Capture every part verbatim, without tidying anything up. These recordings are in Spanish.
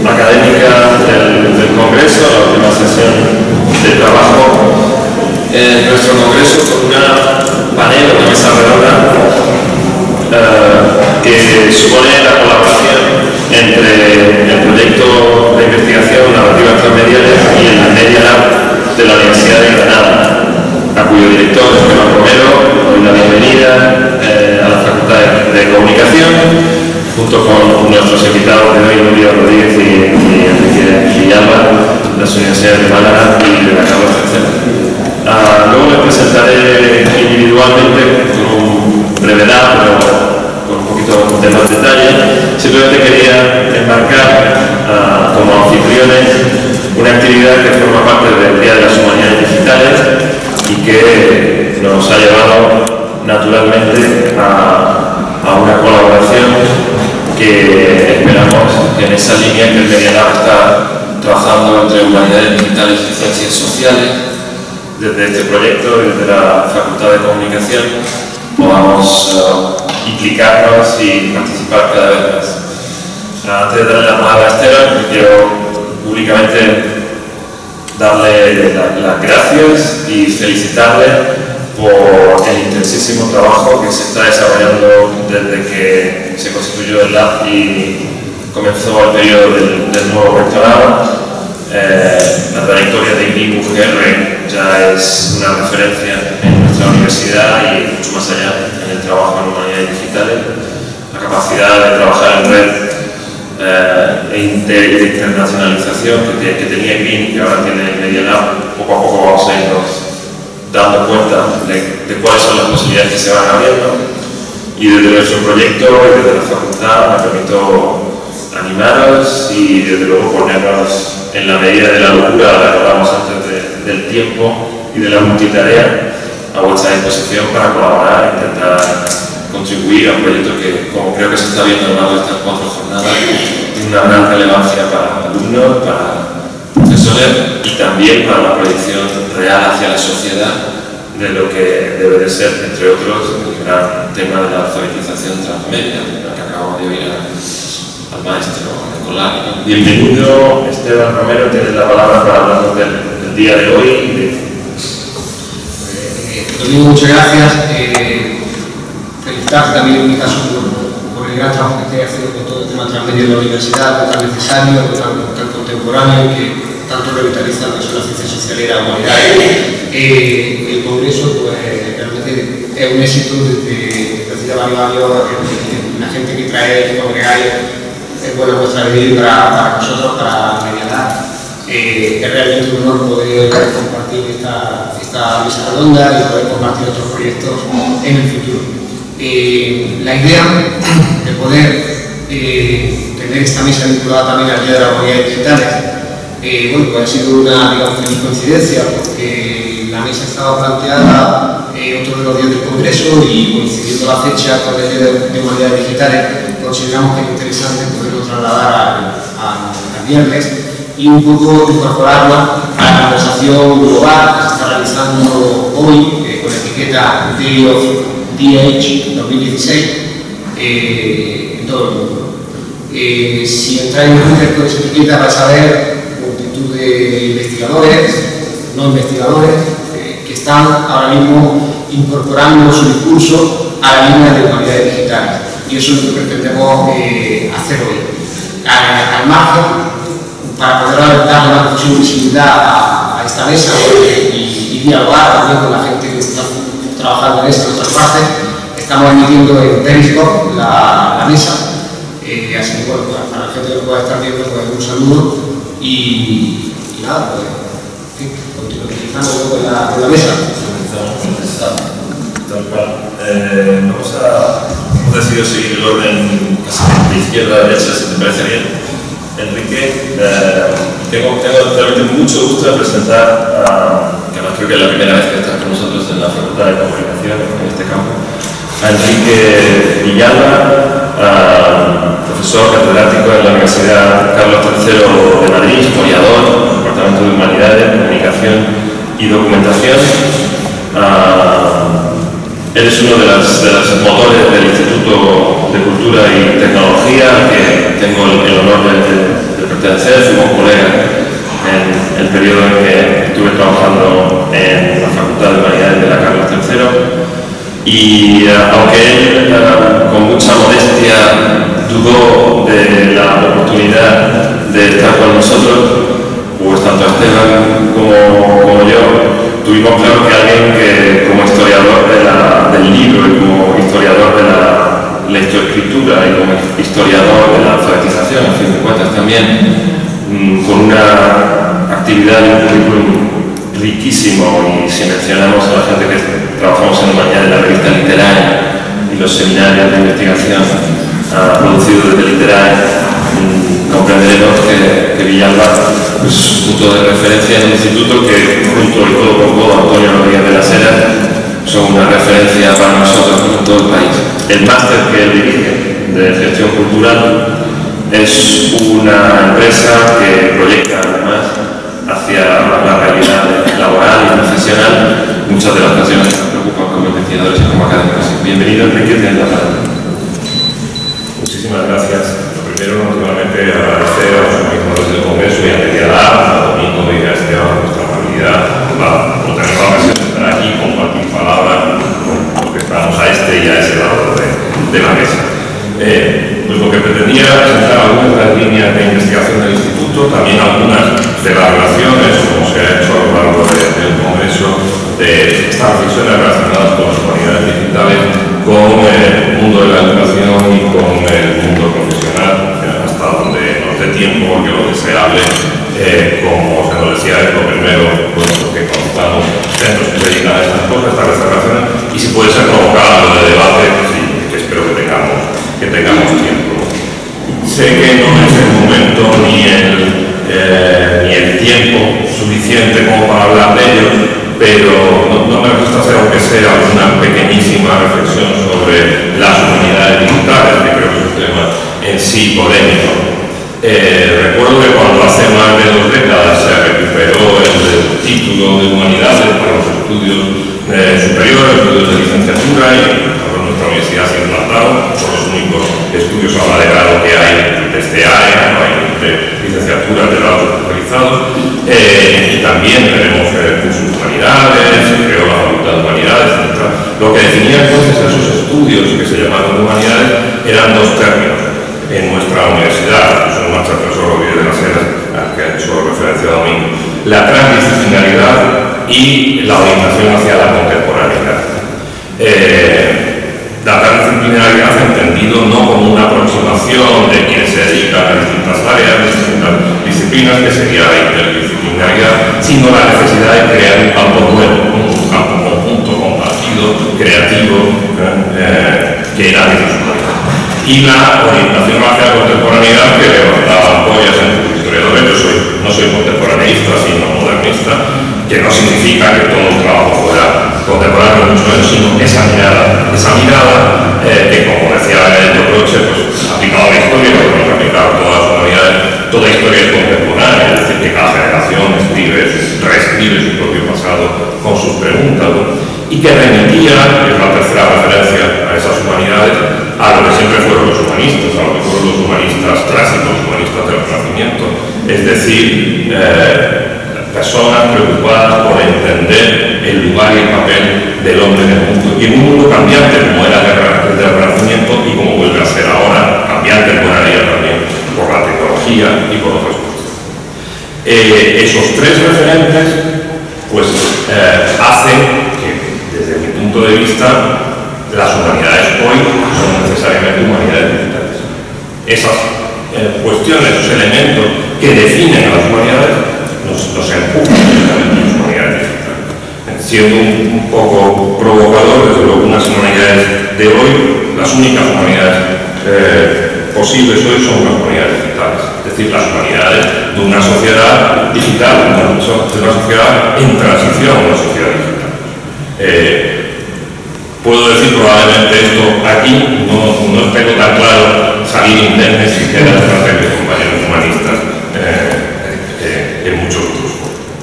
académica del, del Congreso, la última sesión de trabajo en nuestro Congreso, con una panel, una mesa redonda eh, que supone la colaboración entre el proyecto de investigación Narrativas Transmediales y el Media Lab de la Universidad de Granada, a cuyo director, Esteban Romero, doy la bienvenida eh, a la Facultad de, de Comunicación, junto con nuestros invitados de hoy, Nuria Rodríguez y, y Enrique Villalba, de las universidades de Málaga y de la Carlos tercero. Uh, luego les presentaré individualmente con brevedad, pero con un poquito de más detalle. Simplemente quería enmarcar uh, como anfitriones una actividad que forma parte del Día de las Humanidades Digitales y que nos ha llevado naturalmente a, a una colaboración que esperamos que en esa línea que el Media Lab está trabajando entre humanidades digitales y ciencias sociales, desde este proyecto, desde la Facultad de Comunicación, podamos uh, implicarnos y participar cada vez más. Antes de darle la palabra a Esteban, quiero públicamente darle las la gracias y felicitarle por el intensísimo trabajo que se está desarrollando desde que se constituyó el Lab y comenzó el periodo del, del nuevo rectorado. Eh, la trayectoria de Iñigo Uguerre ya es una referencia en nuestra universidad y mucho más allá en el trabajo en humanidades digitales. La capacidad de trabajar en red eh, e inter, de internacionalización que, que tenía Green y que ahora tiene Media Lab, poco a poco vamos a irnos dando cuenta de, de cuáles son las posibilidades que se van abriendo. Y desde nuestro proyecto y desde la facultad me permito animaros y desde luego ponernos en la medida de la locura a la que hablamos antes de, del tiempo y de la multitarea a vuestra disposición para colaborar e intentar contribuir a un proyecto que, como creo que se está viendo a lo largo de estas cuatro jornadas, tiene una gran relevancia para alumnos, para profesores y también para la proyección real hacia la sociedad de lo que debe de ser, entre otros, el gran tema de la alfabetización transmedia, la que acabamos de oír al maestro Nicolás. Bienvenido, Esteban Romero, tienes la palabra para hablarnos del, del día de hoy. De... Eh, muchas gracias. Eh, felicitar también en mi caso por, por el gran trabajo que estoy haciendo con todo el tema transmedia de la universidad, tan necesario, tan, tan contemporáneo, que tanto revitaliza lo que son las ciencias sociales y la humanidad. Eh, el Congreso pues, realmente es un éxito desde, desde hace varios años. La gente que trae, que congregáis, es buena muestra de vivir para, para nosotros, para Media Lab. Eh, es realmente un honor poder compartir esta, esta mesa redonda y poder compartir otros proyectos en el futuro. Eh, la idea de poder eh, tener esta mesa vinculada también al Día de las Humanidades Digitales, eh, bueno, pues ha sido una, digamos, feliz coincidencia, porque la mesa estaba planteada eh, otro de los días del Congreso y coincidiendo la fecha con el Día de, de Humanidades Digitales, consideramos que es interesante poderlo trasladar al, al, al viernes y un poco incorporarlo a la conversación global que se está realizando hoy eh, con la etiqueta Day of D H dos mil dieciséis eh, en todo el mundo. Eh, si entráis en Twitter con esa etiqueta vais a ver multitud de investigadores, no investigadores, eh, que están ahora mismo incorporando su discurso a la línea de humanidades digitales. Y eso es lo que pretendemos eh, hacer hoy. Al, al margen, para poder dar una posible visibilidad a, a esta mesa eh, y, y dialogar también con la gente que está trabajando en esto en otras partes, estamos emitiendo en Periscope la, la mesa. Eh, así que bueno, para, para la gente que lo pueda estar viendo, pues un saludo y, y nada, pues en fin, continuamos utilizando con la, con la mesa. Eh, vamos a, hemos decidido seguir el orden casi de izquierda a derecha, si te parece bien. Enrique, eh, tengo, tengo realmente mucho gusto de presentar, a, que además creo que es la primera vez que estás con nosotros en la Facultad de Comunicación, en este campo, a Enrique Villalba, a, profesor catedrático en la Universidad Carlos tercero de Madrid, historiador, Departamento de Humanidades, Comunicación y Documentación. A, Eres uno de los de las motores del Instituto de Cultura y Tecnología, que tengo el, el honor de, de, de pertenecer, fuimos colegas en el periodo en que estuve trabajando en la Facultad de Humanidades de la Carlos tercero, y uh, aunque él uh, con mucha modestia dudó de la oportunidad de estar con nosotros, pues tanto Esteban como, como yo tuvimos claro que alguien que como historiador de la, del libro y como historiador de la lectoescritura y como historiador de la alfabetización, a fin de cuentas también, mmm, con una actividad y un currículum riquísimo, y si mencionamos a la gente que trabajamos en Humanidades de la revista Literaria y los seminarios de investigación uh, producidos desde Literaria, mmm, comprenderemos que, que Villalba es pues, un punto de referencia en un instituto que, junto y codo con codo, Antonio Rodríguez de las Heras, son una referencia para nosotros en todo el país. El máster que él dirige de gestión cultural es una empresa que proyecta además hacia la realidad laboral y profesional muchas de las cuestiones que nos preocupan como investigadores y como académicos. Bienvenido, Enrique, tienes la palabra. Muchísimas gracias. Lo primero, naturalmente, agradecer a los organizadores del Congreso y a Medialab, a Domingo y a Esteban, nuestra amabilidad, por tener la ocasión de estar aquí y compartir palabras, porque estamos a este y a ese lado de, de la mesa. Eh, pues lo que pretendía era presentar algunas de las líneas de investigación del Instituto, también algunas de las relaciones, como se ha hecho a lo largo de, del Congreso, de estas reflexiones relacionadas con las humanidades digitales, con el mundo de la educación y con el mundo profesional, hasta donde nos dé tiempo, porque lo deseable, eh, como se nos decía, es lo primero, pues, lo que conozcamos centros que se dedican a estas cosas, estas relaciones, y si puede ser provocado algo de debate, sí, que espero que tengamos, que tengamos tiempo. Sé que no es el momento ni el, eh, ni el tiempo suficiente como para hablar de ello, pero no, no me gusta hacer, aunque sea una pequeñísima reflexión sobre las humanidades digitales, que creo que es un tema en sí polémico. Eh, recuerdo que cuando hace más de dos décadas se recuperó el, el título de humanidades para los estudios eh, superiores, estudios de licenciatura, y por nuestra universidad se implantaron, son los únicos estudios ahora de grado que hay de este área, no hay de licenciatura de grado especializado, eh, y también tenemos eh, cursos de humanidades, se creó la Facultad de Humanidades, etcétera. Lo que definía entonces esos estudios que se llamaban humanidades eran dos términos en nuestra universidad, que son marcha el profesor Rodríguez de las Heras, al que ha hecho referencia a Domingo: la transdisciplinaridad y la orientación hacia la contemporaneidad. Eh, la transdisciplinaridad entendido no como una aproximación de quienes se dedican a distintas áreas, a distintas disciplinas, que sería la interdisciplinaridad, sino la necesidad de crear un campo nuevo, un campo conjunto, compartido, creativo, eh, que era de sus humanidades. Y la orientación hacia la contemporaneidad, que levantaba ampollas entre los historiadores. Yo soy, no soy contemporaneista, sino modernista, que no significa que todo el trabajo fuera contemporáneo, mucho menos, sino esa mirada, esa mirada eh, que, como decía el Roche, pues aplicado a la historia, pero no aplicado a todas las humanidades, toda historia es contemporánea, es decir, que cada generación escribe, reescribe su propio pasado con sus preguntas, ¿no? Y que remitía, es la tercera referencia a esas humanidades, a lo que siempre fueron los humanistas, a lo que fueron los humanistas clásicos, los humanistas del Renacimiento, es decir, eh, personas preocupadas por entender el lugar y el papel del hombre en el mundo, y en un mundo cambiante como era el del Renacimiento y como vuelve a ser ahora, cambiante en buena medida también por la tecnología y por otras cosas. Eh, esos tres referentes pues eh, hacen que, desde mi punto de vista, las humanidades hoy son necesariamente humanidades digitales. Esas eh, cuestiones, esos elementos que definen a las humanidades, nos, nos empujan a las humanidades digitales. Siendo un, un poco provocador, desde luego, unas humanidades de hoy, las únicas humanidades eh, posibles hoy son las humanidades digitales. Es decir, las humanidades de una sociedad digital, de una sociedad en transición a una sociedad digital. Eh, Puedo decir probablemente esto aquí, no, no tengo tan claro salir indemne si quedan mis compañeros humanistas eh, eh, en muchos otros.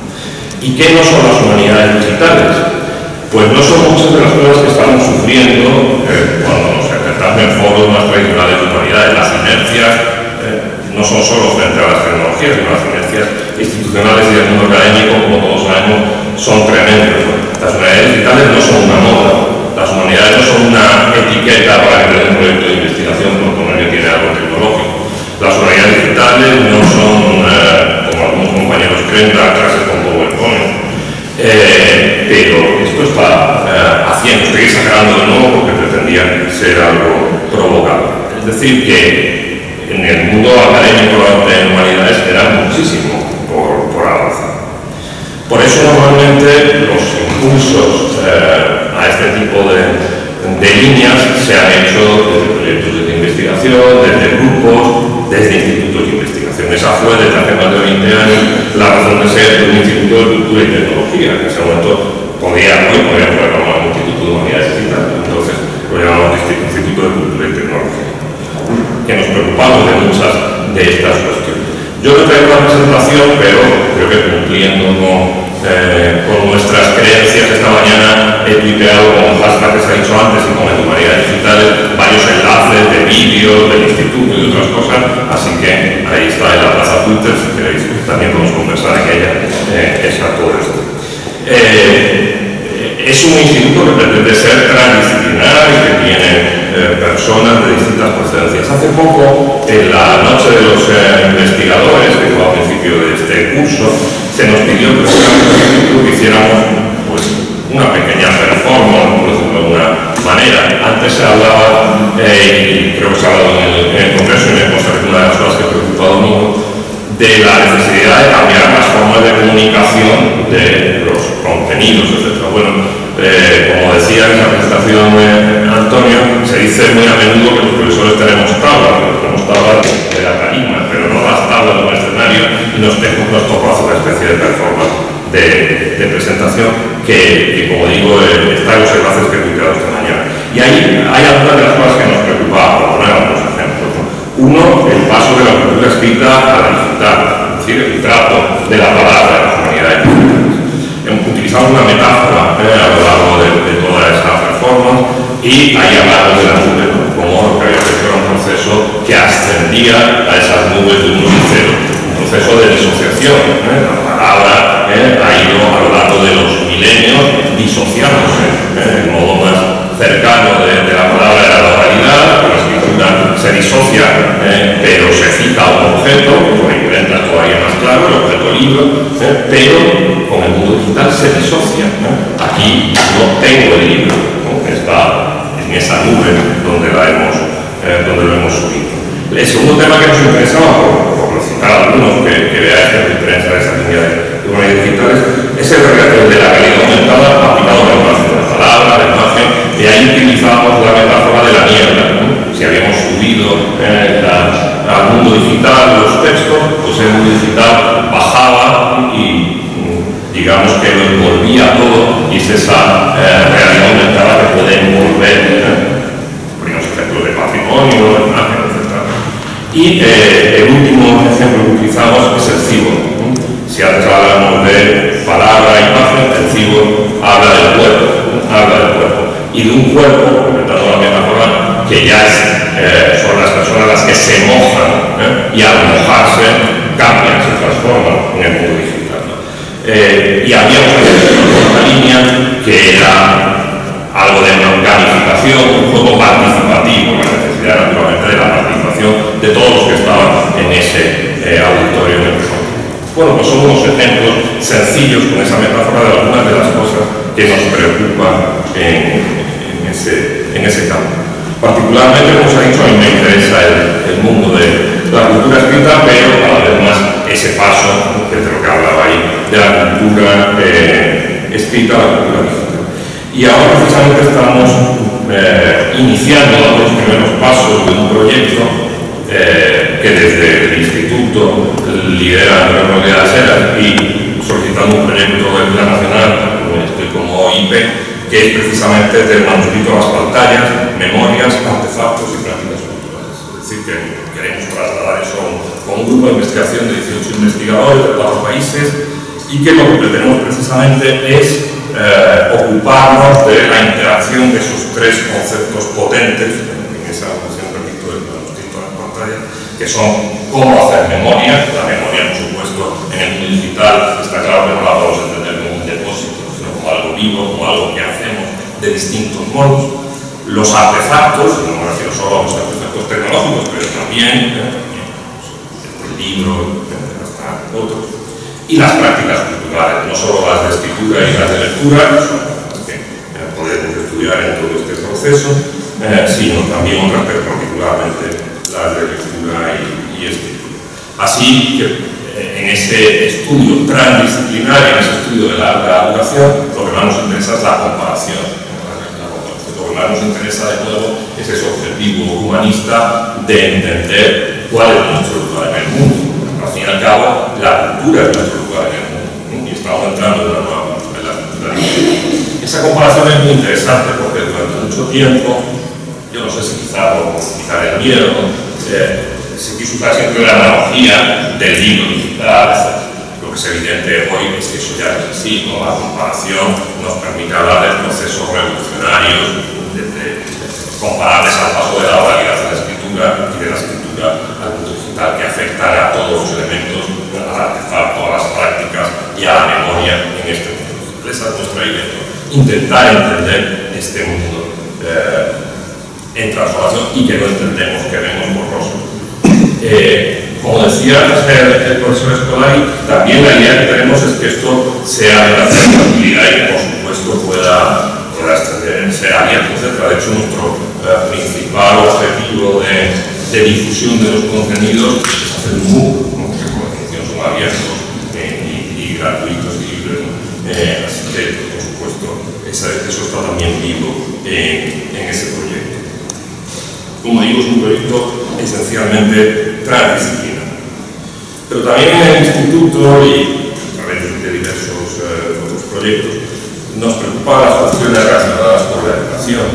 ¿Y qué no son las humanidades digitales? Pues no son muchas de las cosas que estamos sufriendo eh, cuando nos enfrentamos en foros más tradicionales de humanidades, las inercias eh, no son solo frente a las tecnologías, sino las tendencias institucionales y del mundo académico, como todos sabemos, son tremendas. Las humanidades digitales no son una moda, las humanidades no son una etiqueta para que tenga un proyecto de investigación por poner que tiene algo tecnológico. Las humanidades digitales no son, eh, como algunos compañeros creen, dar clases con PowerPoint. Eh, pero esto está eh, haciendo, estoy exagerando de nuevo porque pretendía ser algo provocador. Es decir, que en el mundo académico de humanidades queda muchísimo por, por avanzar. Por eso normalmente los impulsos eh, a este tipo de, de líneas se han hecho desde proyectos de investigación, desde grupos, desde institutos de investigación. Esa fue desde hace más de veinte años la razón de ser de un instituto de cultura y tecnología. En ese momento podía, hoy podríamos llamar un instituto de humanidades digitales, entonces lo llamamos Instituto de Cultura y Tecnología, que nos preocupamos de muchas de estas cuestiones. Yo no traigo una presentación, pero creo que cumpliendo con, eh, con nuestras creencias, esta mañana he tuiteado con el hashtag que se ha dicho antes y con las humanidades digitales varios enlaces de vídeos del instituto y otras cosas, así que ahí está en la plaza Twitter, si queréis también podemos conversar en ella, eh, está todo esto. Eh, es un instituto que pretende ser transdisciplinar y que tiene eh, personas de distintas procedencias. Hace poco, en la noche de los eh, investigadores, que fue al principio de este curso, se nos pidió que hiciéramos pues, una pequeña performance, por decirlo de alguna manera. Antes se hablaba, eh, y creo que se ha hablado en el, en el Congreso, y me consta que una de las cosas que ha preocupado mucho, de la necesidad de cambiar las formas de comunicación de los contenidos, etcétera. Bueno, eh, como decía en la presentación de Antonio, se dice muy a menudo que los profesores tenemos tablas, que tenemos tablas de la tarima, pero no las tablas de un escenario, y nos, nos tocó hacer una especie de performance de, de presentación que, que, como digo, eh, está en los enlaces que he publicado esta mañana. Y ahí hay algunas de las cosas que nos preocupaban, por poner algunos ejemplos. Uno, el paso de la cultura escrita a la digital, es decir, el trato de la palabra de las humanidades digitales. Utilizamos una metáfora eh, a lo largo de, de toda esa performance y ahí hablamos de la nube, ¿no? Como lo que había hecho era un proceso que ascendía a esas nubes de un cero, un proceso de disociación. ¿eh? La palabra eh, ha ido a lo largo de los milenios disociándose. ¿eh? El modo más cercano de, de la palabra era la oralidad, la escritura se disocia, eh, pero se cita a un objeto, con imprentas todavía más claro, el objeto libro, eh, pero con el mundo digital se disocia. ¿eh? Aquí no tengo el libro, ¿no? Está en esa nube donde, la hemos, eh, donde lo hemos subido. El segundo tema que nos interesaba, por, por citar algunos que, que veáis la diferencia de esa línea de humanidades digitales, es el relato de la realidad aumentada aplicado a la imagen, de la palabra, la imagen, y ahí utilizábamos la metáfora de la niebla. ¿no? Si habíamos subido eh, la, al mundo digital los textos, pues el mundo digital bajaba y digamos que lo envolvía todo, y es esa eh, realidad aumentada que puede envolver eh, primos ejemplos de patrimonio, de imagen, etcétera. Y eh, el último ejemplo que utilizamos es el cyborg. ¿no? Si antes hablamos de palabra e imagen, el cyborg habla del cuerpo, ¿no? habla del cuerpo. Y de un cuerpo, completando la metáfora, que ya es, eh, son las personas las que se mojan ¿eh? y al mojarse cambian, se transforman en el mundo digital. ¿no? Eh, y había una línea que era algo de gamificación, un juego participativo, la necesidad naturalmente de la participación de todos los que estaban en ese eh, auditorio en el proyecto. Bueno, pues son unos ejemplos sencillos con esa metáfora de algunas de las cosas que nos preocupan en, en, ese, en ese campo. Particularmente, como se ha dicho, a mí me interesa el, el mundo de la cultura escrita, pero cada vez más ese paso, que es de lo que hablaba ahí, de la cultura eh, escrita a la cultura digital. Y ahora precisamente estamos eh, iniciando los primeros pasos de un proyecto eh, que desde el Instituto lidera Antonio Rodríguez Asera y solicitando un proyecto del Plan Nacional, este, como I P, que es precisamente del manuscrito a las pantallas, memorias, artefactos y prácticas culturales. Es decir, que queremos trasladar eso con un grupo de investigación de dieciocho investigadores de cuatro países y que lo que pretendemos precisamente es eh, ocuparnos de la interacción de esos tres conceptos potentes en esa función, repito, del manuscrito a las pantallas, que son cómo hacer memoria. La memoria, por supuesto, en el mundo digital está claro que no la podemos entender como un depósito, sino como algo vivo, como algo que hacemos de distintos modos. Los artefactos, no me refiero solo a los artefactos tecnológicos, pero también eh, el libro, hasta otros. Y las prácticas culturales, no solo las de escritura y las de lectura, que eh, podemos estudiar en todo este proceso, eh, sino también otras, pero particularmente las de lectura y, y escritura. Así que eh, en ese estudio transdisciplinario, en ese estudio de la alta educación, lo que más nos interesa es la comparación. La comparación. Lo que más nos interesa, de nuevo, es ese objetivo humanista de entender cuál es nuestro lugar en el mundo. Al fin y al cabo, la cultura es nuestro lugar en el mundo, y estamos entrando en una nueva en la cultura. Esa comparación es muy interesante porque durante mucho tiempo, yo no sé si quizá por quitar el miedo, eh, se quiso usar siempre la analogía del libro digital, etcétera. Lo que es evidente hoy es que eso ya no es así, ¿no? La comparación nos permite hablar de procesos revolucionarios, de, de, de, comparables al paso de la oralidad de la escritura y de la escritura al mundo digital, que afectan a todos los elementos, al artefacto, a las prácticas y a la memoria en este mundo. Esa es nuestra idea, ¿no? Intentar entender este mundo eh, en transformación y que no entendemos, que vemos borroso. Eh, como decía el, el profesor Escolari, también la idea que tenemos es que esto sea de la accesibilidad y que por supuesto pueda, pueda extenderse abierto, etcétera. De hecho, nuestro eh, principal objetivo de, de difusión de los contenidos es hacer un MOOC, ¿no? Que por definición son abiertos eh, y, y gratuitos y libres, ¿no? eh, así que, por supuesto, esa, eso está también vivo eh, en ese proyecto. Como digo, es un proyecto esencialmente transdisciplinar. Pero también en el Instituto y a través de diversos eh, otros proyectos nos preocupan las cuestiones relacionadas con la educación.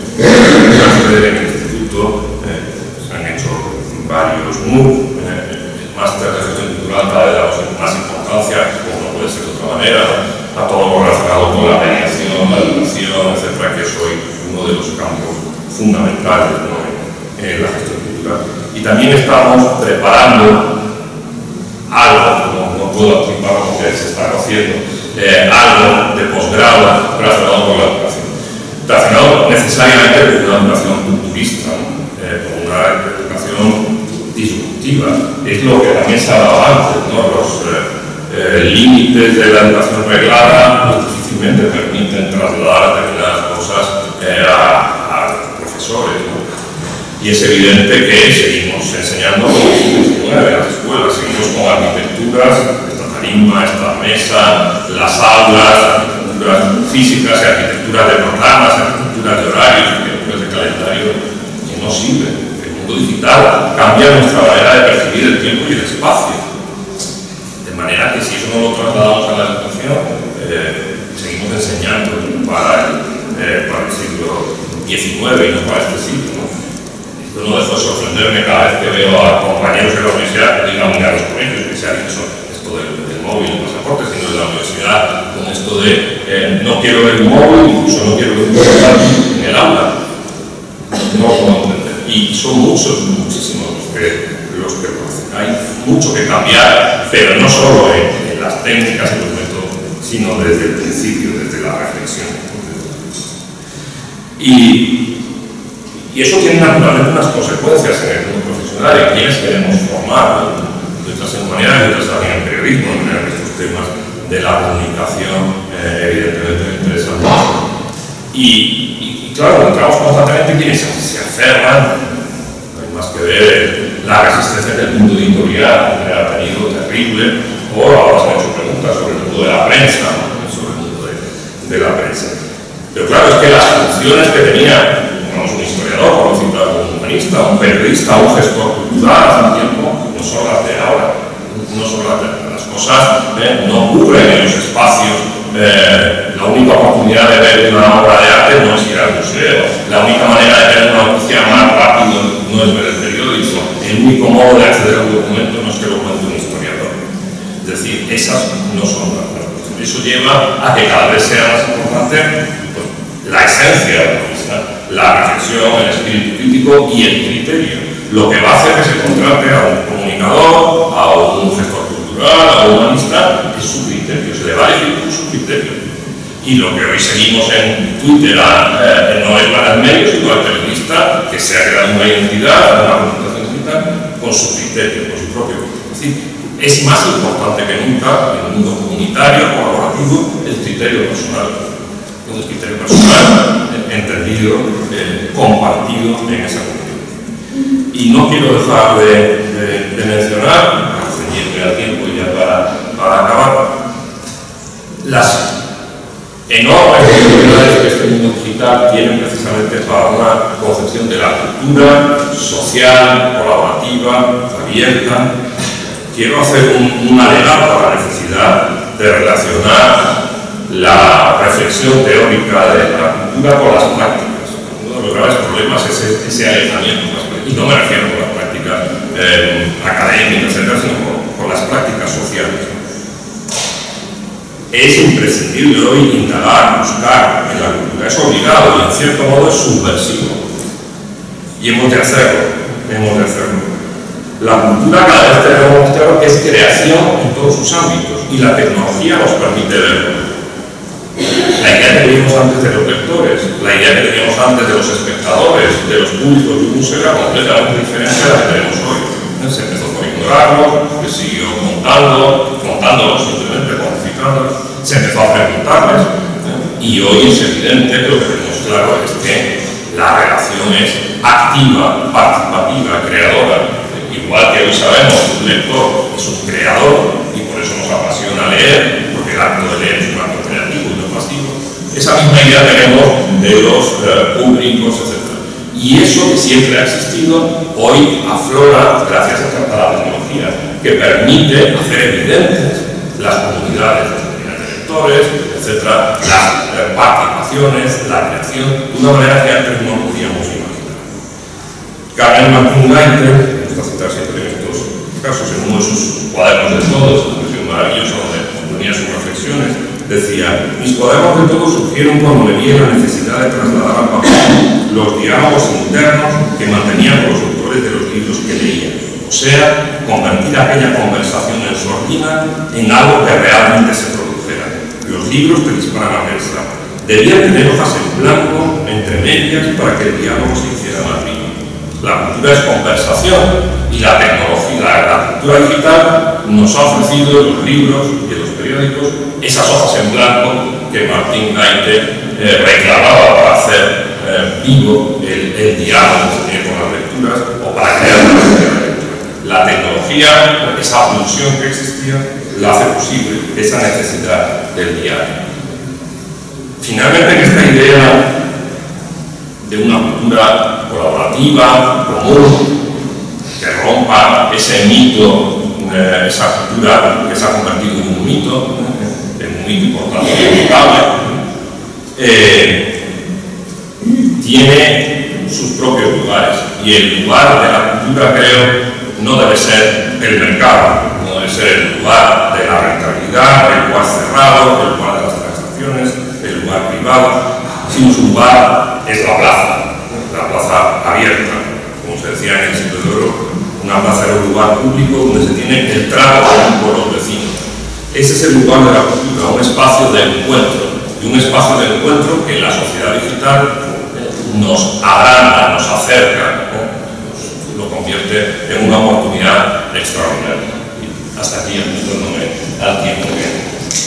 En el Instituto eh, se han hecho varios MOOC, eh, el máster de gestión cultural cada vez damos más importancia, como no puede ser de otra manera, a todo lo relacionado con la mediación, la educación, etcétera, que es hoy uno de los campos fundamentales, ¿no? En la gestión cultural. Y también estamos preparando algo, no, no puedo anticipar lo que se está haciendo, eh, algo de posgrado relacionado con la educación. Relacionado necesariamente con una educación culturista, ¿no? eh, con una educación disruptiva. Es lo que también se ha dado antes, ¿no? Los eh, eh, límites de la educación reglada pues, difícilmente permiten trasladar determinadas cosas eh, a, a profesores, ¿no? Y es evidente que seguimos enseñando como el siglo diecinueve en las escuelas, seguimos con arquitecturas, esta tarima, esta mesa, las aulas, arquitecturas físicas y arquitecturas de programas, arquitecturas de horarios, arquitecturas de calendario, que no sirven. El mundo digital cambia nuestra manera de percibir el tiempo y el espacio. De manera que si eso no lo trasladamos a la educación, eh, seguimos enseñando para el, eh, para el siglo diecinueve y no para este siglo, ¿no? Yo no dejo de sorprenderme cada vez que veo a compañeros de la universidad que digan a los colegios que se ha dicho esto del, del móvil, el pasaporte, sino de la universidad, con esto de eh, no quiero ver un móvil, incluso no quiero ver un celular en el aula. No lo puedo entender. Y son muchos, muchísimos los que, los que lo hacen. Hay mucho que cambiar, pero no solo en, en las técnicas y los métodos, sino desde el principio, desde la reflexión. Y Y eso tiene naturalmente unas consecuencias en el mundo profesional, en quienes queremos formar, de otras en humanidades, de otras también en periodismo, en manera que estos temas de la comunicación eh, evidentemente me interesan mucho. Y, y, y claro, encontramos constantemente quienes se, se aferran, no hay más que ver la resistencia del mundo editorial, que ha tenido terrible, o ahora se han hecho preguntas sobre el mundo de la prensa, ¿no? Sobre el mundo de, de la prensa. Pero claro, es que las funciones que tenía un historiador, por lo citar, un humanista, un periodista, un gestor cultural hace un tiempo, no son las de ahora, no son las de las cosas, eh, no ocurren en los espacios. Eh, la única oportunidad de ver una obra de arte no es ir al museo, la única manera de ver una noticia más rápido no es ver el periódico, el único modo de acceder a un documento no es que lo cuente un historiador. Es decir, esas no son las cosas. Eso lleva a que cada vez sea más importante pues, la esencia de la revista, la reflexión, el espíritu crítico y el criterio. lo que va a hacer que se contrate a un comunicador, a un gestor cultural, a un humanista, es su criterio, se le va a elegir por su criterio. Y lo que hoy seguimos en Twitter eh, no es para el medio, sino al periodista que se ha creado una identidad, una reputación digital, con su criterio, con su propio criterio. Es decir, es más importante que nunca en el mundo comunitario, colaborativo, el criterio personal. El criterio personal entendido, eh, compartido en esa comunidad. Y no quiero dejar de, de, de mencionar, para ceñirme al tiempo ya para, para acabar, las enormes oportunidades que este mundo digital tiene precisamente para una concepción de la cultura social, colaborativa, abierta. Quiero hacer un, un alegato a la necesidad de relacionar la reflexión teórica de la cultura con las prácticas. Uno de los graves problemas es ese, ese alejamiento, y no me refiero a las prácticas eh, académicas, etcétera, sino con, con las prácticas sociales. Es imprescindible hoy indagar, buscar en la cultura, es obligado y en cierto modo es subversivo. Y hemos de hacerlo, hemos de hacerlo. La cultura cada vez tenemos claro que es creación en todos sus ámbitos y la tecnología nos permite verlo. La idea que teníamos antes de los lectores, la idea que teníamos antes de los espectadores, de los públicos de un museo era completamente diferente a la que tenemos hoy. Se empezó por ignorarlos, se siguió contando, contándolos simplemente, cuantificándolos, se empezó a preguntarles, ¿eh? Y hoy es evidente que lo que tenemos claro es que la relación es activa, participativa, creadora. Igual que hoy sabemos que un lector es un creador y por eso nos apasiona leer, porque el acto de leer es un acto creativo y no pasivo. Esa misma idea tenemos de los uh, públicos, etcétera. Y eso que siempre ha existido, hoy aflora gracias a la tecnología, que permite hacer evidentes las comunidades de lectores, etcétera, las uh, participaciones, la creación, de una manera que antes no podíamos imaginar. Carmen Martín Gaite, a citar siempre en estos casos, en uno de sus cuadernos de todos, una versión maravillosa donde ponía sus reflexiones, decía: mis cuadernos de todos surgieron cuando me vi en la necesidad de trasladar al papel los diálogos internos que mantenían con los autores de los libros que leía, o sea, convertir aquella conversación en sordina en algo que realmente se produjera. Los libros te disparan a pensar. Debían tener hojas en blanco entre medias para que el diálogo se hiciera más vivo. La cultura es conversación y la tecnología, la, la cultura digital nos ha ofrecido en los libros y en los periódicos esas hojas en blanco que Martín Gaite eh, reclamaba para hacer eh, vivo el, el diálogo que se tiene con las lecturas o para crear una lectura. La tecnología, esa pulsión que existía, la hace posible, esa necesidad del diálogo. Finalmente, en esta idea de una cultura colaborativa, común, que rompa ese mito, eh, esa cultura que se ha convertido en un mito, eh, en un mito importante y inevitable, eh, tiene sus propios lugares. Y el lugar de la cultura, creo, no debe ser el mercado, no debe ser el lugar de la rentabilidad, el lugar cerrado, el lugar de las transacciones, el lugar privado, sino su lugar es la plaza. La plaza abierta, como se decía en el siglo de oro, una plaza era un lugar público donde se tiene el trato con los vecinos. Ese es el lugar de la cultura, un espacio de encuentro, y un espacio de encuentro que en la sociedad digital nos agranda, nos acerca, ¿no? Nos, lo convierte en una oportunidad extraordinaria. Y hasta aquí, apuntándome al tiempo que...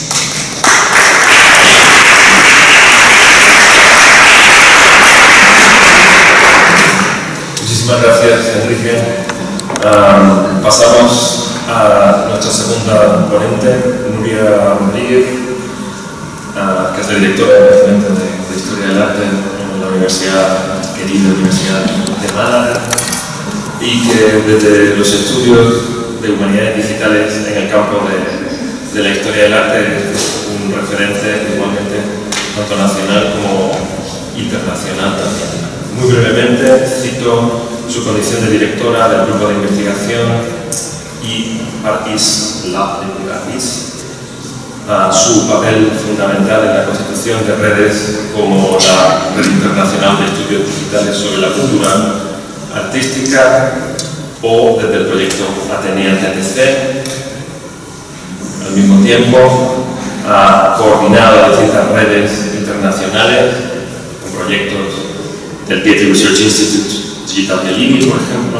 Muchísimas gracias, Enrique. Um, pasamos a nuestra segunda ponente, Nuria Rodríguez, uh, que es la directora de, de Historia del Arte en la Universidad, querida Universidad de Málaga, y que desde los estudios de humanidades digitales en el campo de, de la historia del arte es un referente igualmente tanto nacional como internacional también. Muy brevemente cito su condición de directora del grupo de investigación y Artis Lab de Artis, uh, su papel fundamental en la constitución de redes como la Red Internacional de Estudios Digitales sobre la Cultura Artística o desde el proyecto Atenea T T C. Al mismo tiempo, ha coordinado distintas redes internacionales con proyectos del Getty Research Institute Digital Delivery, por ejemplo,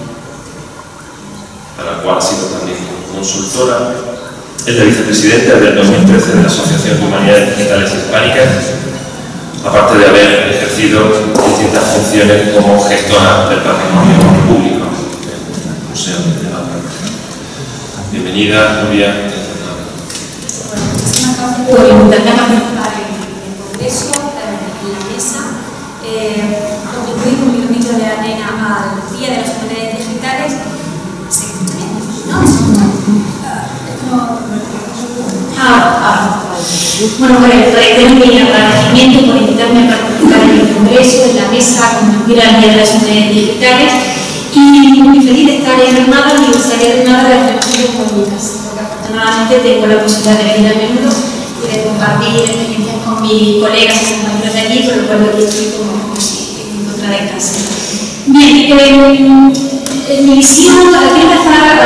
para la cual ha sido también consultora. Es la vicepresidenta desde el dos mil trece de la Asociación de Humanidades Digitales Hispánicas, aparte de haber ejercido distintas funciones como gestora del patrimonio público del Museo de Álava. Bienvenida, Nuria. Muchísimas gracias por invitarme a participar en el Congreso, en la mesa. Eh, contribuir con mi granito de arena al Día de las Humanidades Digitales. ¿Se escucha bien? ¿No? ¿Se escucha? Ah, ah, bueno, por el reitero mi agradecimiento por invitarme a participar en el Congreso, en la mesa, a contribuir al Día de las Humanidades Digitales, y muy feliz de estar en Granada. Me gustaría Granada de las relaciones públicas, porque afortunadamente tengo la posibilidad de venir a menudo y de compartir experiencias con mis colegas y compañeros de allí, por lo cual aquí estoy como, como si en contra de casa. Bien, eh, mi visión, quiero empezar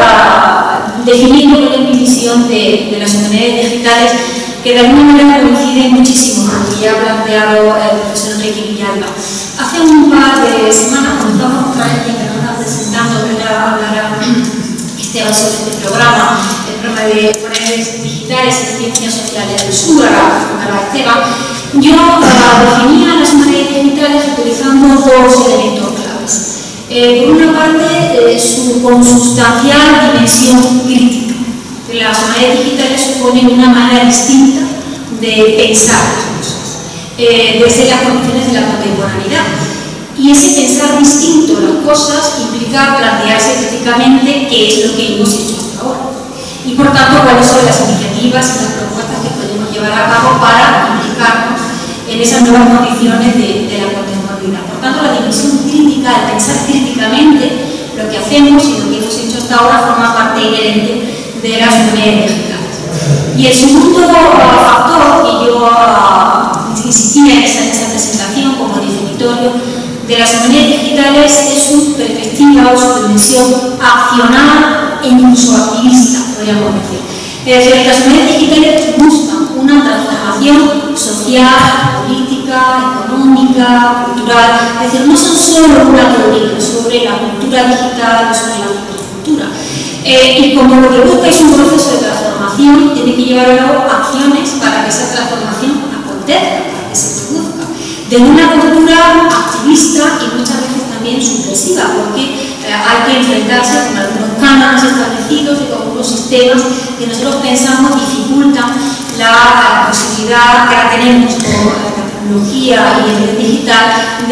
a definir cuál es mi visión de, de las humanidades digitales, que de alguna manera coincide muchísimo con lo que ya ha planteado el profesor Enrique Villalba. Hace un par de semanas, cuando estábamos otra vez en Granada presentando, que ahora hablará Esteban sobre este programa, el programa de humanidades digitales y ciencias sociales del sur, a Esteban, yo uh, definía las humanidades digitales utilizando dos elementos claves. Eh, por una parte, eh, su consustancial dimensión crítica. Las humanidades digitales suponen una manera distinta de pensar las cosas, eh, desde las condiciones de la contemporaneidad. Y ese pensar distinto las cosas implica plantearse críticamente qué es lo que hemos hecho hasta ahora. Y por tanto, cuáles son las iniciativas y las propuestas que podemos llevar a cabo para implicarnos en esas nuevas condiciones de, de la contemporaneidad. Por tanto, la dimensión crítica, el pensar críticamente lo que hacemos y lo que hemos hecho hasta ahora forma parte inherente de las humanidades digitales. Y el segundo uh, factor que yo uh, insistía en esa, en esa presentación como definitorio de las humanidades digitales es su perspectiva o su dimensión accional e incluso activista, podríamos decir. Es decir, las humanidades digitales buscan una transformación social, política, económica, cultural. Es decir, no son solo una teoría sobre la cultura digital o sobre la cultura. Eh, y como lo que busca es un proceso de transformación, tiene que llevar a cabo acciones para que esa transformación acontezca, para que se produzca. De una cultura activista y muchas veces también subversiva, porque eh, hay que enfrentarse con algunos cánones establecidos y con algunos sistemas que nosotros pensamos dificultan la, la posibilidad que ahora tenemos con la tecnología y el digital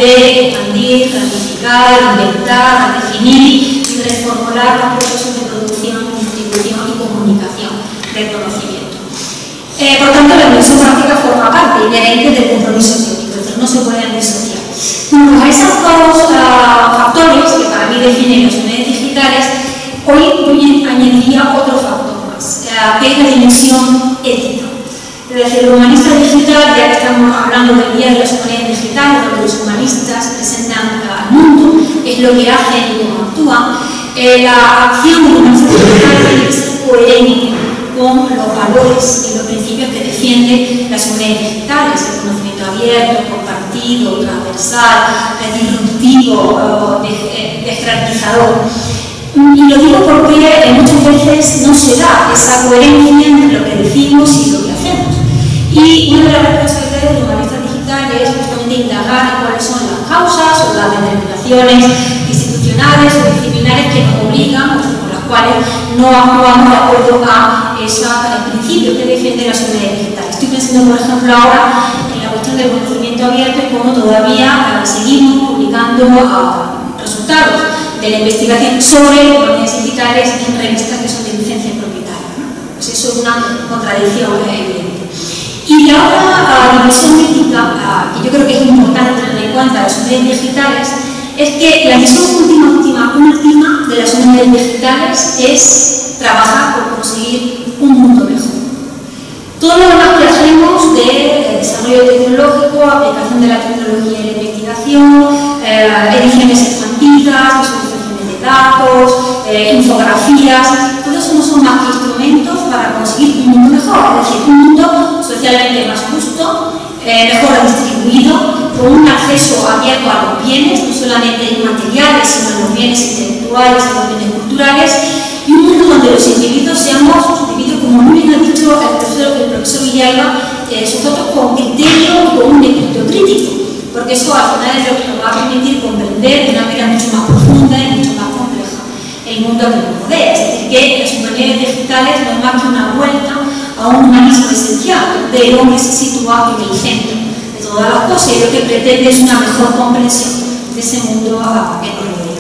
de expandir, planificar, inventar, definir y reformular los procesos de producción, distribución y comunicación del conocimiento. Eh, por tanto, la dimensión práctica forma parte inherente del compromiso teórico, es decir, no se pueden disociar. Bueno, pues a esos dos uh, factores que para mí definen las humanidades digitales, hoy voy a añadiría otro factor más, uh, que es la dimensión ética. Es decir, el humanista digital, ya que estamos hablando del Día de las Humanidades Digitales, donde los humanistas presentan al mundo, es lo que hacen y cómo actúan, eh, la acción del humanista digital tiene que ser coherente con los valores y los principios que defienden las humanidades digitales, el conocimiento abierto, compartido, transversal, disruptivo, desjerarquizador. Y lo digo porque muchas veces no se da esa coherencia entre lo que decimos y lo que hacemos. Y una de las responsabilidades de los humanistas digitales es justamente indagar en cuáles son las causas o las determinaciones institucionales o disciplinares que nos obligan o por las cuales no actuamos de acuerdo a esos principios que defienden las humanidades digitales. Estoy pensando, por ejemplo, ahora en la cuestión del conocimiento abierto y cómo todavía seguimos publicando uh, resultados de la investigación sobre humanidades digitales en revistas que son de licencia propietaria, ¿no? Pues eso es una contradicción evidente. Y la otra uh, dimensión ética, uh, que yo creo que es importante tener en cuenta las humanidades digitales, es que la misión última, última, última de las humanidades digitales es trabajar por conseguir un mundo mejor. Todo lo demás que hacemos de eh, desarrollo tecnológico, aplicación de la tecnología en la investigación, eh, ediciones expandidas, visualizaciones de datos, eh, infografías, todo eso no son más que instrumentos para conseguir un mundo mejor, es decir, un mundo socialmente más justo, eh, mejor distribuido, con un acceso abierto a los bienes, no solamente inmateriales, sino a los bienes intelectuales, a los bienes culturales, y un mundo donde los individuos seamos individuos, como muy bien ha dicho el profesor, el profesor Villalba, eh, sujetos con criterio y con un espíritu crítico, porque eso al final es lo que nos va a permitir comprender de una manera mucho más profunda y mucho más compleja el mundo que nos rodea. Es decir, que las humanidades digitales no es más que una vuelta a un humanismo esencial, donde el hombre se sitúa en el centro de todas las cosas y lo que pretende es una mejor comprensión de ese mundo que nos rodea.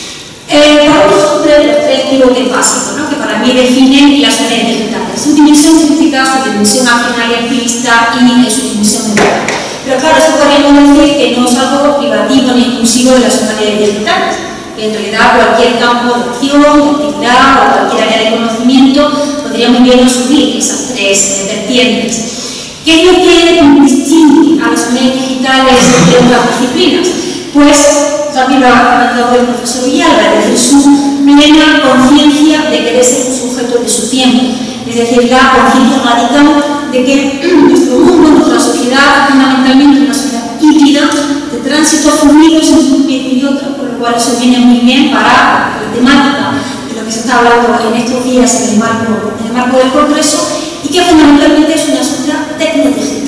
Eh, Vamos a ver los tres pivotes básicos, ¿no?, que para mí definen las humanidades digitales: su dimensión crítica, su dimensión accional y activista y su dimensión mental. Pero claro, eso podríamos decir que no es algo privativo ni exclusivo de las humanidades digitales, que en realidad cualquier campo de acción, de actividad o cualquier área de conocimiento podría muy bien asumir esas tres eh, vertientes. ¿Qué es lo que distingue a las humanidades digitales de otras disciplinas? Pues también lo ha comentado el profesor Villalba, es decir, su plena conciencia de querer ser un sujeto de su tiempo, es decir, la conciencia radical de que nuestro mundo, nuestra sociedad, es fundamentalmente una sociedad híbrida, de tránsitos fluidos entre un pie y otro, por lo cual eso viene muy bien para la temática de lo que se está hablando en estos días en el marco, en el marco del Congreso, y que fundamentalmente es una sociedad tecnodigital.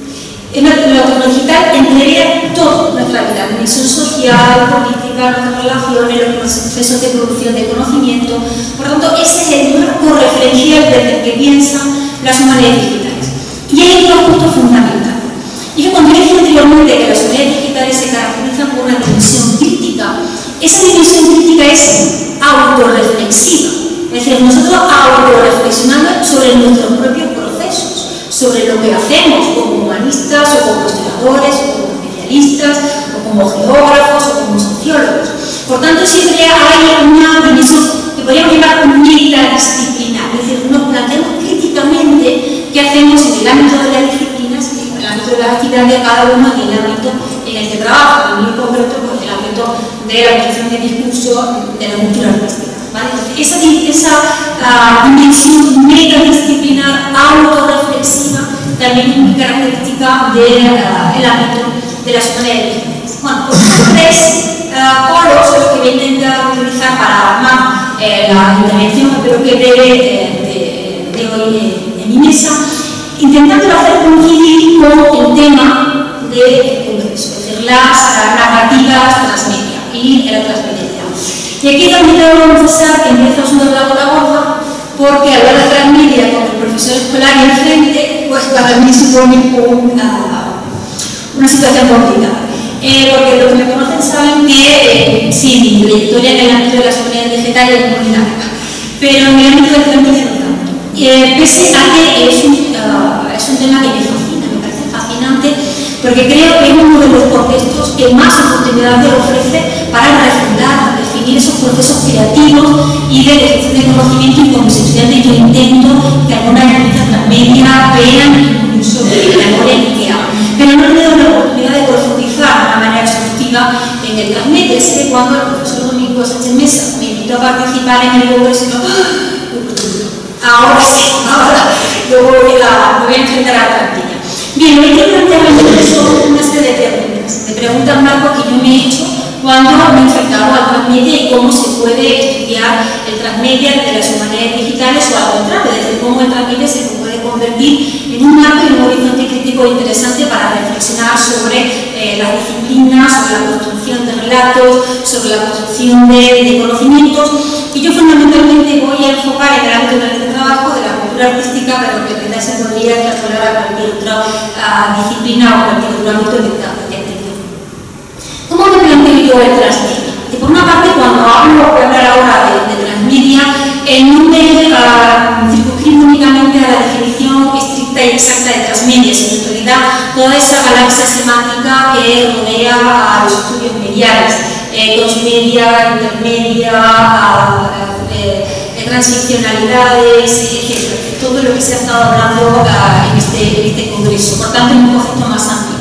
En lo tecnodigital entrega toda nuestra vida, la dimensión social, política, nuestras relaciones, los procesos de producción de conocimiento. Por lo tanto, ese es el marco referencial desde el que piensan las humanidades digitales. Y hay un punto fundamental. Y que cuando dije anteriormente que las humanidades digitales se caracterizan por una dimensión crítica, esa dimensión crítica es autorreflexiva. Es decir, nosotros autorreflexionando sobre nuestros propios procesos, sobre lo que hacemos como humanistas o como historiadores o como especialistas o como geógrafos o como sociólogos. Por tanto, siempre hay una dimensión que podríamos llamar metadisciplinar, es decir, nos planteamos críticamente qué hacemos en el ámbito de las disciplinas y en el ámbito de las actividades de cada uno en el ámbito en el que trabaja, en concreto pues, el ámbito de la organización de discurso de la cultura artística. ¿Vale? Esa, esa uh, dimensión metadisciplinar, autorreflexiva, también es muy característica del uh, ámbito de las humanidades digitales. Bueno, pues estos tres uh, polos son los que voy a intentar utilizar para armar eh, la intervención, espero que breve, eh, de, de hoy en, en mi mesa, intentándolo hacer coincidir con el tema del Congreso, es decir, las narrativas transmedia y la transmedia. Y aquí también debo confesar que empiezo a sudar la gota gorda, porque hablar de transmedia con el profesor escolar enfrente, pues para mí supone una, una situación complicada. Eh, porque los que me conocen saben que eh, sí, mi trayectoria en el ámbito de las humanidades digitales es muy larga, pero en el ámbito del transmedia no tanto. Eh, pese a que es un, uh, es un tema que me fascina, me parece fascinante, porque creo que es uno de los contextos que más oportunidades ofrece para refundar, definir esos procesos creativos y de gestión de conocimiento, y como estudiante yo intento que algunas herramientas transmedia vean incluso que elaboren y que hagan. Pero no me da la oportunidad de profundizar de una manera exhaustiva en el transmedia. Así que cuando el profesor Domingo Sánchez Mesa me invitó a participar en el Congreso, ahora sí, ahora yo voy a, voy a enfrentar a la transmedia. Bien, hoy quiero plantear una serie de preguntas, de preguntas marco que yo me he hecho cuando me he enfrentado al transmedia y cómo se puede estudiar el transmedia de las humanidades digitales, o al contrario, es decir, cómo el transmedia se puede convertir en un marco y un horizonte crítico interesante para reflexionar sobre eh, las disciplinas, sobre la construcción de relatos, sobre la construcción de, de conocimientos. Y yo fundamentalmente voy a enfocar en el ámbito en el que trabajo de la cultura artística, pero que en realidad se podría extrapolar a cualquier otra uh, disciplina o cualquier otro ámbito de actividad. ¿Cómo me planteo yo el transmedia? Y por una parte, cuando hablo, voy a hablar ahora de, de transmedia, eh, no me uh, circunscribo únicamente a la definición estricta y exacta de transmedia, sino en realidad toda esa galaxia semántica que rodea a los estudios mediales, eh, transmedia, intermedia, uh, eh, transficcionalidades, etcétera. Todo lo que se ha estado hablando uh, en, este, en este congreso. Por tanto, es un concepto más amplio.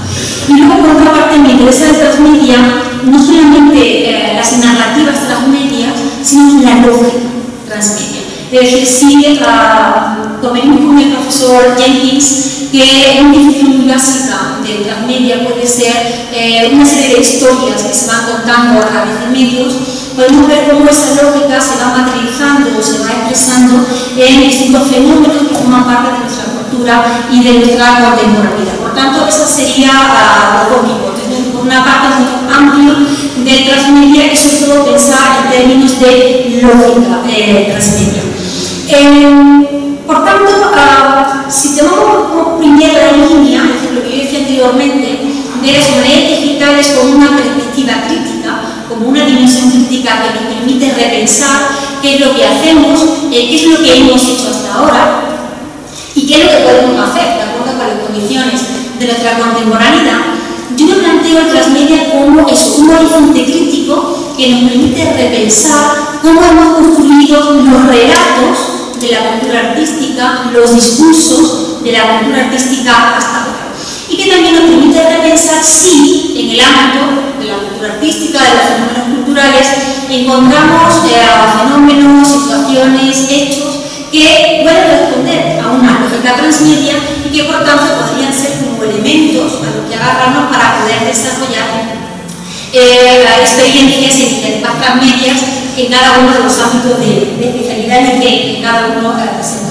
Y luego, por otra parte, me interesa el transmedia no solamente eh, las narrativas transmedia, sino la lógica transmedia. Es decir, si uh, convenimos con el profesor Jenkins que una definición muy básica de transmedia puede ser eh, una serie de historias que se van contando a través de medios, podemos ver cómo esa lógica se va materializando o se va expresando en distintos fenómenos que forman parte de nuestra cultura y de nuestra contemporaneidad. Por tanto, esa sería uh, lo lógico. Por una parte muy amplio de transmedia y sobre todo pensar en términos de lógica eh, transmedia. Eh, por tanto, uh, si tomamos como primera línea, es decir, lo que yo decía anteriormente, de las humanidades digitales como una perspectiva crítica, como una dimensión crítica que nos permite repensar qué es lo que hacemos, eh, qué es lo que hemos hecho hasta ahora y qué es lo que podemos hacer de acuerdo con las condiciones de nuestra contemporaneidad. Yo me planteo el transmedia como eso, un horizonte crítico que nos permite repensar cómo hemos construido los relatos de la cultura artística, los discursos de la cultura artística hasta ahora. Y que también nos permite repensar si en el ámbito de la cultura artística, de los fenómenos culturales, encontramos eh, fenómenos, situaciones, hechos que pueden responder a una lógica transmedia y que por tanto podrían ser como elementos a los que agarrarnos para poder desarrollar eh, experiencias y iniciativas transmedias en cada uno de los ámbitos de, de especialidad en el que cada uno presenta.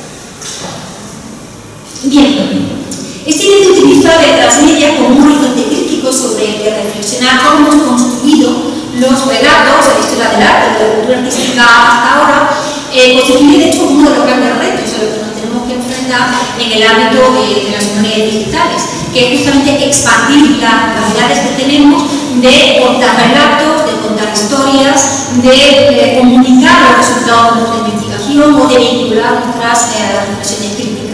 Bien, este intento de utilizar el transmedia como un horizonte crítico sobre el que reflexionar cómo hemos construido los relatos de la historia del arte, de la cultura artística hasta ahora, eh, constituye de hecho uno de los grandes retos a los que nos tenemos que enfrentar en el ámbito de, de las humanidades digitales, que es justamente expandir las capacidades que tenemos de contar relatos, de contar historias, de eh, comunicar los resultados de nuestra investigación o de vincular nuestras eh, reflexiones críticas.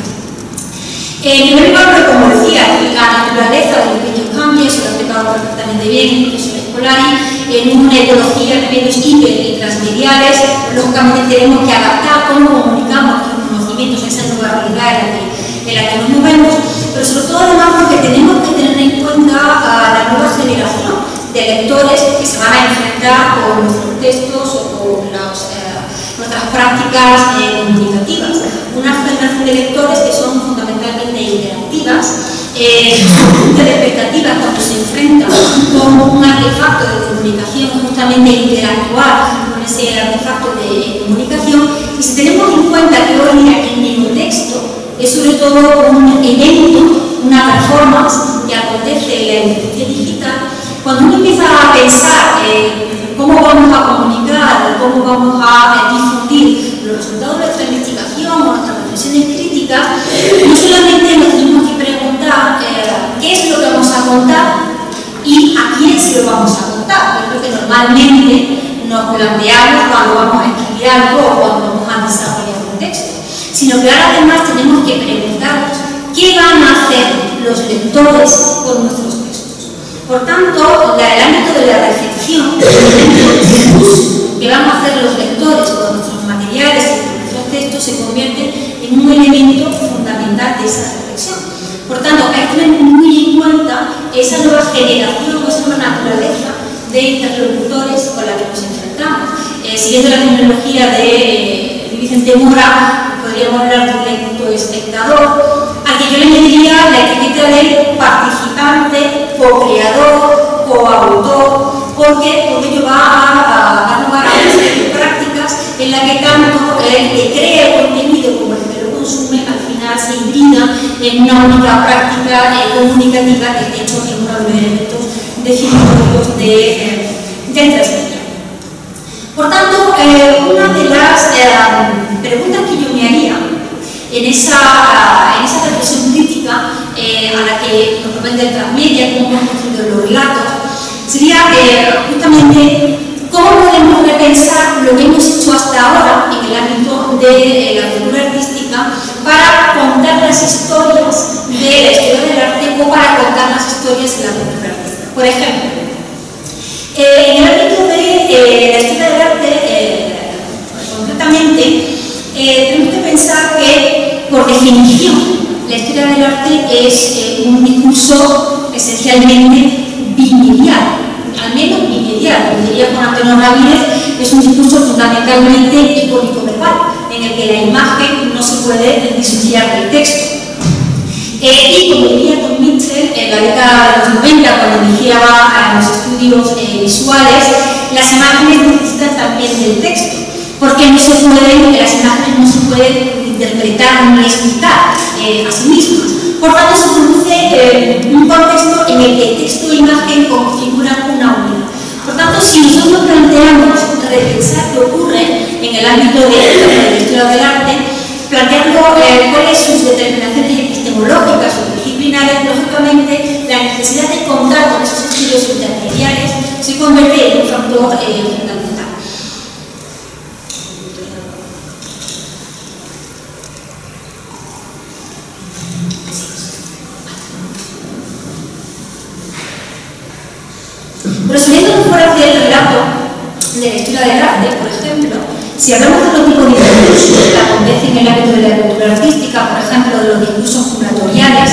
En primer lugar, como decía, la naturaleza de los medios cambia, eso lo ha explicado perfectamente bien el profesor Escolari, en una ecología de medios hiper y transmediales, lógicamente tenemos que adaptar cómo comunicamos nuestros conocimientos a esa nueva realidad en la que, en la que nos movemos, pero sobre todo además porque tenemos que tener en cuenta a la nueva generación de lectores que se van a enfrentar con nuestros textos o con los, eh, nuestras prácticas eh, comunicativas. Una generación de lectores que son fundamentalmente interactivas, eh, de expectativas cuando se enfrentan con un artefacto de comunicación, justamente interactuar con ese artefacto de comunicación. Y si tenemos en cuenta que hoy día el microtexto es sobre todo un evento, una performance que acontece en la industria digital, cuando uno empieza a pensar eh, cómo vamos a comunicar, cómo vamos a eh, difundir los resultados de nuestra investigación o nuestras reflexiones críticas, no solamente nos tenemos que preguntar eh, qué es lo que vamos a contar y a quién se lo vamos a contar, que es lo que normalmente nos planteamos cuando vamos a escribir algo o cuando vamos a desarrollar un texto, sino que ahora además tenemos que preguntarnos qué van a hacer los lectores con nuestros textos. Por tanto, el ámbito de la reflexión, el uso que van a hacer los lectores con nuestros materiales y con nuestros textos se convierte en un elemento fundamental de esa reflexión. Por tanto, hay que tener muy en cuenta esa nueva generación, esa nueva naturaleza de interlocutores con la que nos enfrentamos. Eh, siguiendo la terminología de eh, Vicente Mora, podríamos hablar de un lector espectador, al que yo le mediría la etiqueta de participante, co-creador, coautor, porque por ello va a dar lugar a una serie de prácticas en la que tanto el que crea el contenido como el que lo consume al final se hibrida en una única práctica eh, comunicativa que de hecho es uno de los elementos definitorios de, eh, del transmedia. Por tanto, eh, una de las eh, preguntas que yo me haría en esa, en esa reflexión crítica eh, a la que nos propone el transmedia, cómo hemos construido los relatos, sería eh, justamente cómo podemos repensar lo que hemos hecho hasta ahora en el ámbito de eh, la cultura artística para contar las historias de la historia del arte o para contar las historias de la cultura artística. Por ejemplo, eh, en el ámbito de eh, la historia del arte, eh, concretamente, eh, tenemos que pensar que, por definición, la historia del arte es eh, un discurso esencialmente bimedial, al menos bimedial, como diría Juan Antonio Ramírez, es un discurso fundamentalmente icónico-verbal, en el que la imagen no se puede disociar del texto. Eh, y como diría Tom Mitchell, en la década de los noventa, cuando iniciaba los estudios eh, visuales, las imágenes necesitan también del texto, porque no se pueden, las imágenes no se pueden interpretar ni explicar eh, a sí mismas. Por tanto, se produce eh, un contexto en el que texto e imagen configuran una unidad. Por tanto, si nosotros planteamos repensar qué ocurre en el ámbito de la historia del arte, planteando eh, cuáles sus determinaciones epistemológicas o disciplinares, lógicamente la necesidad de contar con esos estudios intermediarios se convierte en un factor eh, fundamental. Prosiguiendo fuera hacia el relato de la historia del arte, por ejemplo, si hablamos de otro tipo de discursos que acontecen en el ámbito de la cultura artística, por ejemplo, de los discursos curatoriales,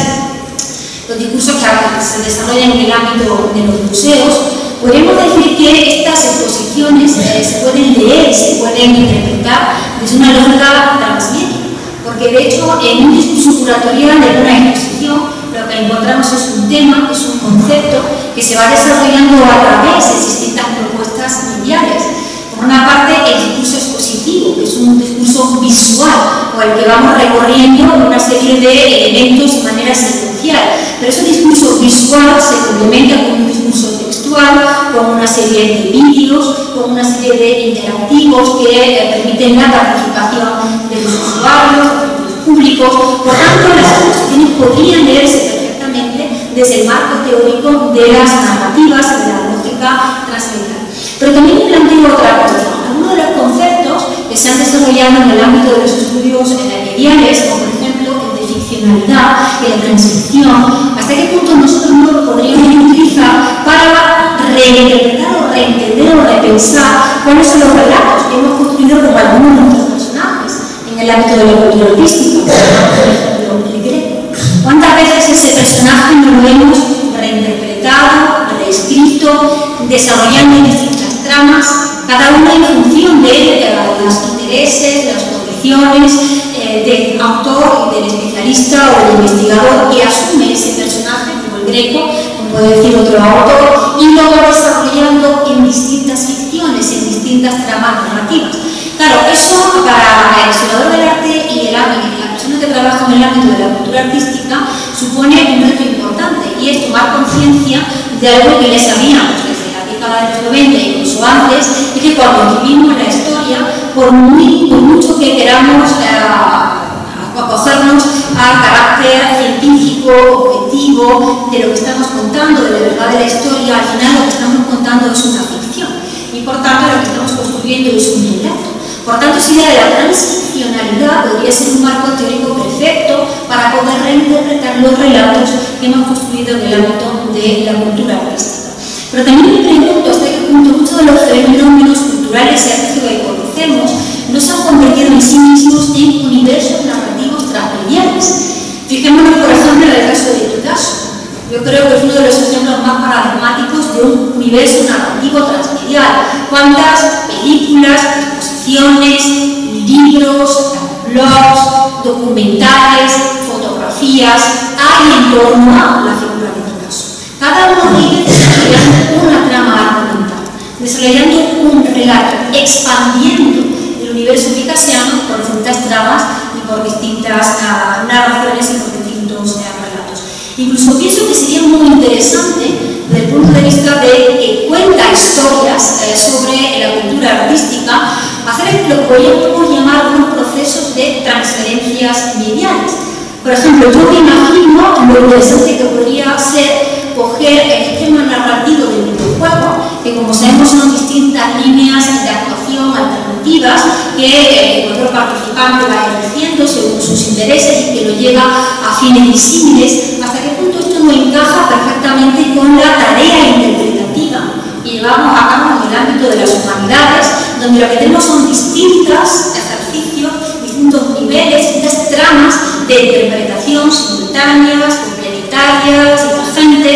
los discursos que se desarrollan en el ámbito de los museos, podríamos decir que estas exposiciones eh, se pueden leer, se pueden interpretar desde una lógica transmedia, porque de hecho en un discurso curatorial de una exposición lo que encontramos es un tema, es un concepto que se va desarrollando a través de distintas propuestas mediales. Por una parte, el discurso expositivo, que es un discurso visual, o el que vamos recorriendo una serie de elementos de manera secuencial. Pero ese discurso visual se complementa con un discurso textual, con una serie de vídeos, con una serie de interactivos que eh, permiten la participación de los usuarios, públicos. Por tanto, las exposiciones podrían leerse perfectamente desde el marco teórico de las narrativas y de la lógica transmedial. Pero también me planteo otra cuestión. Algunos de los conceptos que se han desarrollado en el ámbito de los estudios eh, mediales, como por ejemplo el de ficcionalidad, el de transcripción, ¿hasta qué punto nosotros no lo podríamos utilizar para reinterpretar o reentender o repensar cuáles son los relatos que hemos construido con algunos de nuestros personajes en el ámbito de la cultura artística? Por ejemplo, el Greco. ¿Cuántas veces ese personaje no lo hemos reinterpretado, reescrito, desarrollando distintas tramas, cada una en función de eh, los intereses, las condiciones eh, del autor y del especialista o del investigador que asume ese personaje, como el Greco, como puede decir otro autor, y lo va desarrollando en distintas ficciones, en distintas tramas narrativas? Claro, eso para el historiador del arte y el ámbito, la persona que trabaja en el ámbito de la cultura artística, supone un reto importante, y es tomar conciencia de algo que ya sabíamos desde la década de los noventa, incluso antes, y que cuando escribimos la historia, por, muy, por mucho que queramos eh, acogernos al carácter científico, objetivo, de lo que estamos contando, de la verdad de la historia, al final lo que estamos contando es una ficción, y por tanto lo que estamos construyendo es un relato. Por tanto, esa idea de la transficcionalidad podría ser un marco teórico perfecto para poder reinterpretar los relatos que hemos construido en el ámbito de la cultura artística. Pero también me pregunto hasta qué punto muchos de los fenómenos culturales y artísticos que conocemos no se han convertido en sí mismos en universos narrativos transmediales. Fijémonos, por ejemplo, en el caso de Picasso. Yo creo que es uno de los ejemplos más paradigmáticos de un universo narrativo transmedial. ¿Cuántas películas, exposiciones, libros, blogs, documentales, fotografías hay en torno a la figura de Picasso? Cada uno de ellos desarrollando una trama argumental, desarrollando un relato, expandiendo el universo picasiano por distintas tramas y por distintas uh, narraciones y por distintos uh, relatos. Incluso pienso que sería muy interesante desde el punto de vista de que cuenta historias eh, sobre la cultura artística, hacer lo que podríamos llamar unos procesos de transferencias mediales. Por ejemplo, yo me imagino lo interesante que podría ser coger el esquema narrativo del videojuego, que como sabemos son distintas líneas de actuación alternativas que el otro participante va eligiendo según sus intereses y que lo lleva a fines disímiles. ¿Hasta qué punto esto no encaja perfectamente con la tarea interpretativa que llevamos a cabo en el ámbito de las humanidades, donde lo que tenemos son distintos ejercicios, distintos niveles, distintas tramas de interpretación simultáneas, complementarias, divergentes,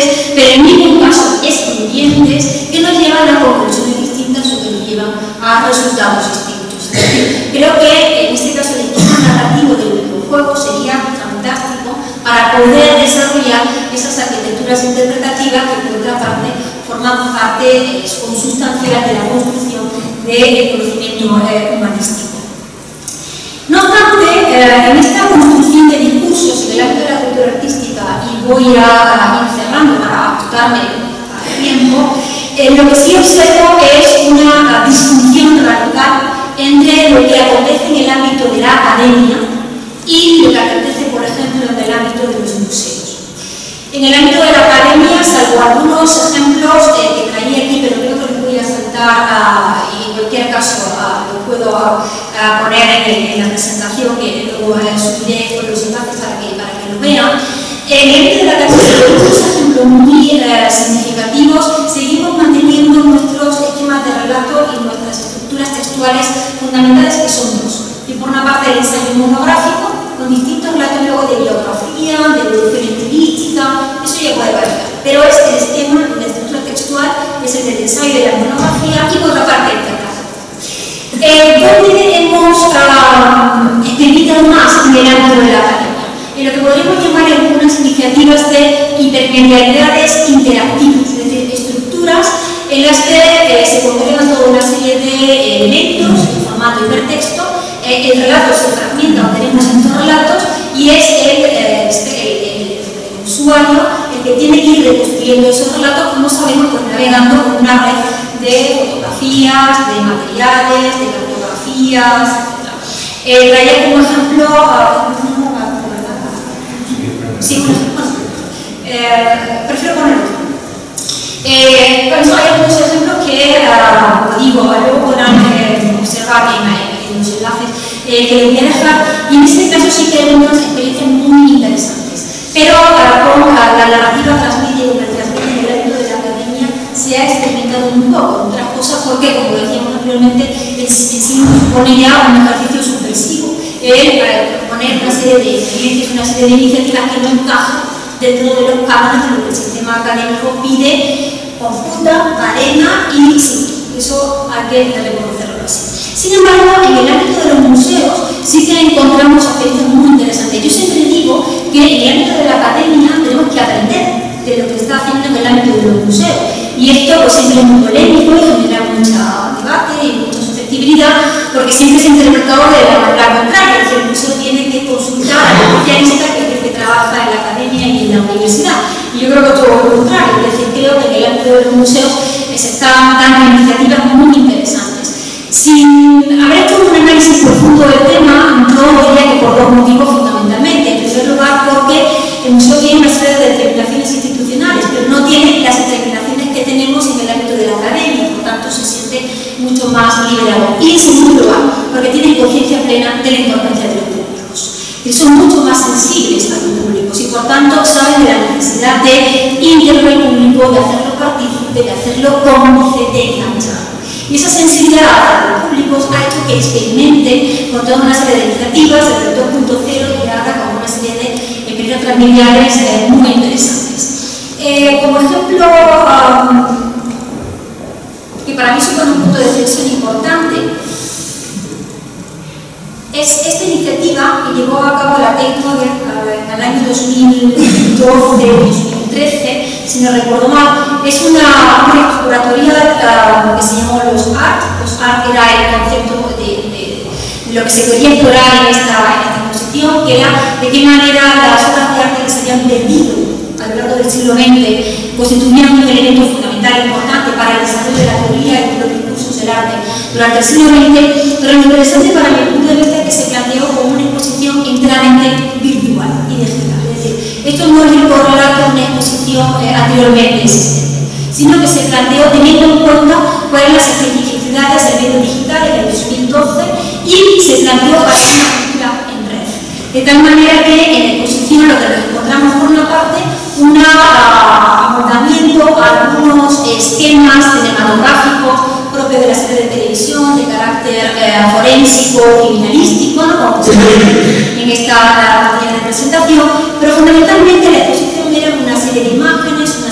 pero en ningún caso excluyentes, que nos llevan a conclusiones distintas o que nos llevan a resultados distintos. Es decir, creo que en este caso el esquema narrativo del videojuego sería fantástico para poder desarrollar esas arquitecturas interpretativas que por otra parte forman parte eh, consustancial de la construcción del conocimiento eh, humanístico. No obstante, eh, en esta construcción de discursos en el ámbito de la cultura artística, y voy a, a ir cerrando para ajustarme al tiempo, eh, lo que sí observo es una disfunción radical entre lo que acontece en el ámbito de la academia y lo que acontece, por ejemplo, en el ámbito de los museos. En el ámbito de la academia, salvo algunos ejemplos eh, que traía aquí, pero creo que los voy a saltar a, y en cualquier caso a, lo puedo a, a poner en, el, en la presentación, que luego eh, subiré con los enlaces para que, para que lo vean. En el ámbito de la academia, algunos ejemplos muy eh, significativos, seguimos manteniendo nuestros esquemas de relato y nuestras estructuras textuales fundamentales, que son dos. Y por una parte el ensayo monográfico, con distintos relatos luego de biografía, de evolución estilística, eso ya puede variar. Pero es el esquema de estructura textual, es el del ensayo de la monografía, y por otra parte el relato. Eh, ¿Dónde hemos uh, experimentado más en el ámbito de la academia? En lo que podríamos llamar algunas iniciativas de hipermedialidades interactivas, es decir, estructuras en las que eh, se congregan toda una serie de elementos en formato hipertexto. Eh, el relato se fragmenta o tenemos estos relatos y es el, eh, el, el, el usuario el que tiene que ir reconstruyendo esos relatos, como sabemos, pues navegando con una red de fotografías, de materiales, de cartografías, etcétera. Eh, traía como ejemplo, uh, sí, bueno, eh, prefiero ponerlo. Eh, por eso hay algunos ejemplos que, uh, como digo, luego podrán eh, observar en, en los enlaces eh, que les voy a dejar, y en este caso sí que hay unas experiencias muy interesantes. Pero uh, como la, la narrativa transmite y la transmite en el ámbito de la academia se ha experimentado muy poco, otras cosas porque, como decíamos anteriormente, en, en sí supone ya un ejercicio subversivo, el eh, proponer una serie de experiencias, una serie de iniciativas que no encajan dentro de los cánones de lo que el sistema académico pide, conjunta, cadena y sí, eso hay que reconocerlo así. Sin embargo, en el ámbito de los museos sí que encontramos experiencias muy interesantes. Yo siempre digo que en el ámbito de la academia tenemos que aprender de lo que se está haciendo en el ámbito de los museos. Y esto pues, siempre es muy polémico y genera mucho debate y mucha susceptibilidad, porque siempre se ha interpretado de la manera contraria, que el museo tiene que consultar al especialista que es el que trabaja en la academia y en la universidad. Y yo creo que todo lo contrario, es decir, creo que en el ámbito de los museos eh, se están dando iniciativas muy interesantes. Sin haber hecho un análisis profundo del tema, yo diría que por dos motivos fundamentalmente. En primer lugar, porque el museo tiene una serie de determinaciones institucionales, pero no tiene las determinaciones que tenemos en el ámbito de la academia, por tanto se siente mucho más liberado. Y en segundo lugar, porque tienen conciencia plena de la importancia de los públicos, que son mucho más sensibles a los públicos y por tanto saben de la necesidad de integrar el público, de hacerlo partícipe, de hacerlo cómplice, de enganchar. Y esa sensibilidad a los públicos ha hecho que experimenten con toda una serie de iniciativas, el dos punto cero, y ahora con una serie de experiencias transmediales eh, muy interesantes. Eh, como ejemplo, um, que para mí supone un punto de reflexión importante, es esta iniciativa que llevó a cabo la Tate Modern en el año dos mil doce dos mil trece, si no recuerdo mal. Es una, una curatoria uh, que se llamó los A R T. Los A R T era el concepto de, de, de lo que se quería explorar en esta, en esta exposición, que era de qué manera las obras de arte que se habían perdido a lo largo del siglo veinte constituían un elemento fundamental importante para el desarrollo de la teoría y de los discursos del arte durante el siglo veinte, pero lo interesante para mi punto de vista es que se planteó como una exposición enteramente virtual y digital. Es decir, esto no es el correlato de una exposición eh, anteriormente existente, sino que se planteó teniendo en cuenta cuáles las especificidades del medio digital en el dos mil doce y se planteó para una cultura en red. De tal manera que en la exposición lo que nos encontramos por una parte un uh, abordamiento a algunos esquemas cinematográficos propios de la serie de televisión de carácter eh, forénsico, criminalístico, ¿no? Como se ve en esta uh, de presentación, pero fundamentalmente la exposición era una serie de imágenes, una serie de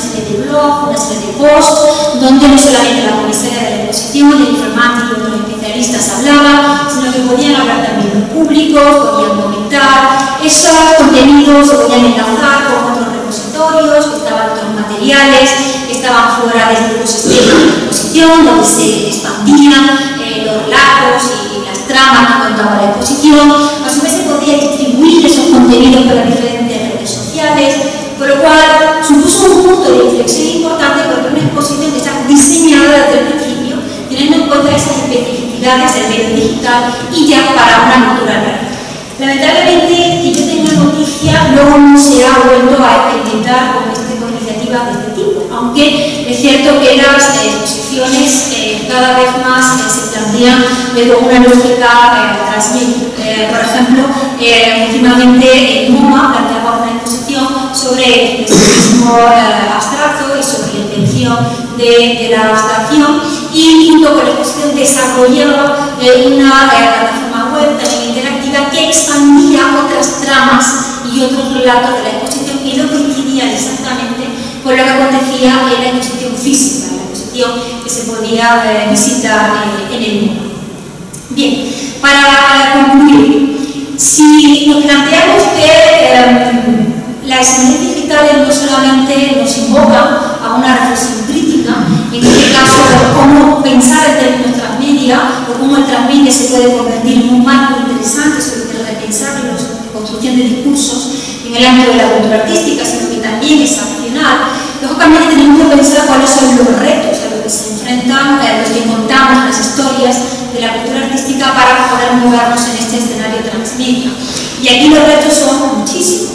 blog, una serie de posts, donde no solamente la comisaria de la exposición, el informático y otros especialistas hablaban, sino que podían hablar también los públicos, podían comentar, esos contenidos se podían enlazar con otros repositorios, estaban otros materiales, estaban fuera de los sistemas de exposición, donde se expandían eh, los relatos y las tramas que contaba la exposición. A su vez se podía distribuir esos contenidos por las diferentes redes sociales, por lo cual supuso un punto de inflexión importante porque una exposición que está diseñada desde el principio, teniendo en cuenta esas especificidades del medio digital y ya para una cultura real. Lamentablemente, que yo tenga noticia, luego no se ha vuelto a experimentar con, este, con iniciativas de este tipo, aunque es cierto que las eh, exposiciones eh, cada vez más eh, se plantean desde una lógica eh, transmedia. Eh, por ejemplo, eh, últimamente el MoMA planteaba una exposición sobre el expresionismo eh, abstracto y sobre la intención de, de la abstracción, y junto con la exposición desarrollaba eh, una eh, plataforma web también interactiva que expandía otras tramas y otros relatos de la exposición y no coincidían exactamente con lo que acontecía en la exposición física, en la exposición que se podía eh, visitar eh, en el mundo. Bien, para concluir, si nos planteamos que eh, las señales digitales no solamente nos invocan a una reflexión crítica, en este caso cómo pensar en términos transmedia o cómo el transmedia se puede convertir en un marco interesante sobre el que repensar la construcción de discursos en el ámbito de la cultura artística, sino que también es accional, lógicamente tenemos que pensar cuáles son los retos a los que se enfrentan eh, los que contamos las historias de la cultura artística para poder movernos en este escenario transmedia. Y aquí los retos son muchísimos.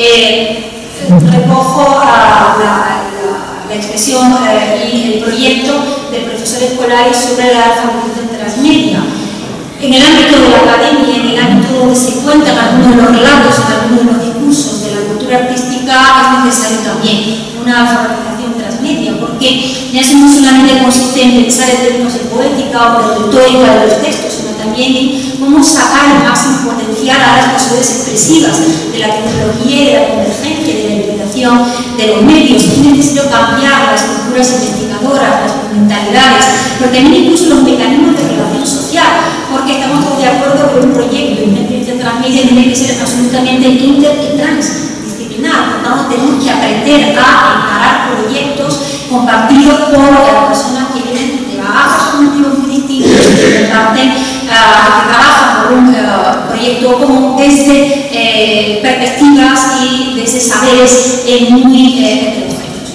Eh, recojo a la, la, la expresión eh, y el proyecto del profesor Escolari sobre la alfabetización transmedia. En el ámbito de la academia, en el ámbito donde se cuentan algunos de los relatos, en algunos de los discursos de la cultura artística, es necesario también una alfabetización transmedia, porque ya eso no solamente consiste en pensar en términos de poética o de retórica de los textos, sino también en cómo sacar el máximo potencial a las posibilidades expresivas de la tecnología y de la convergencia y de la utilización de los medios. Es necesario cambiar las culturas investigadoras, las mentalidades, pero también incluso los mecanismos de relación social, porque estamos todos de acuerdo que un proyecto y una experiencia transmedia tiene que ser absolutamente inter y transdisciplinar. Por tanto, tenemos que aprender a encarar proyectos compartidos por las personas que vienen de bagajes cognitivos muy distintos, que comparten, uh, que trabajan por un uh, proyecto común desde eh, perspectivas y desde saberes eh, muy eh, heterogéneos.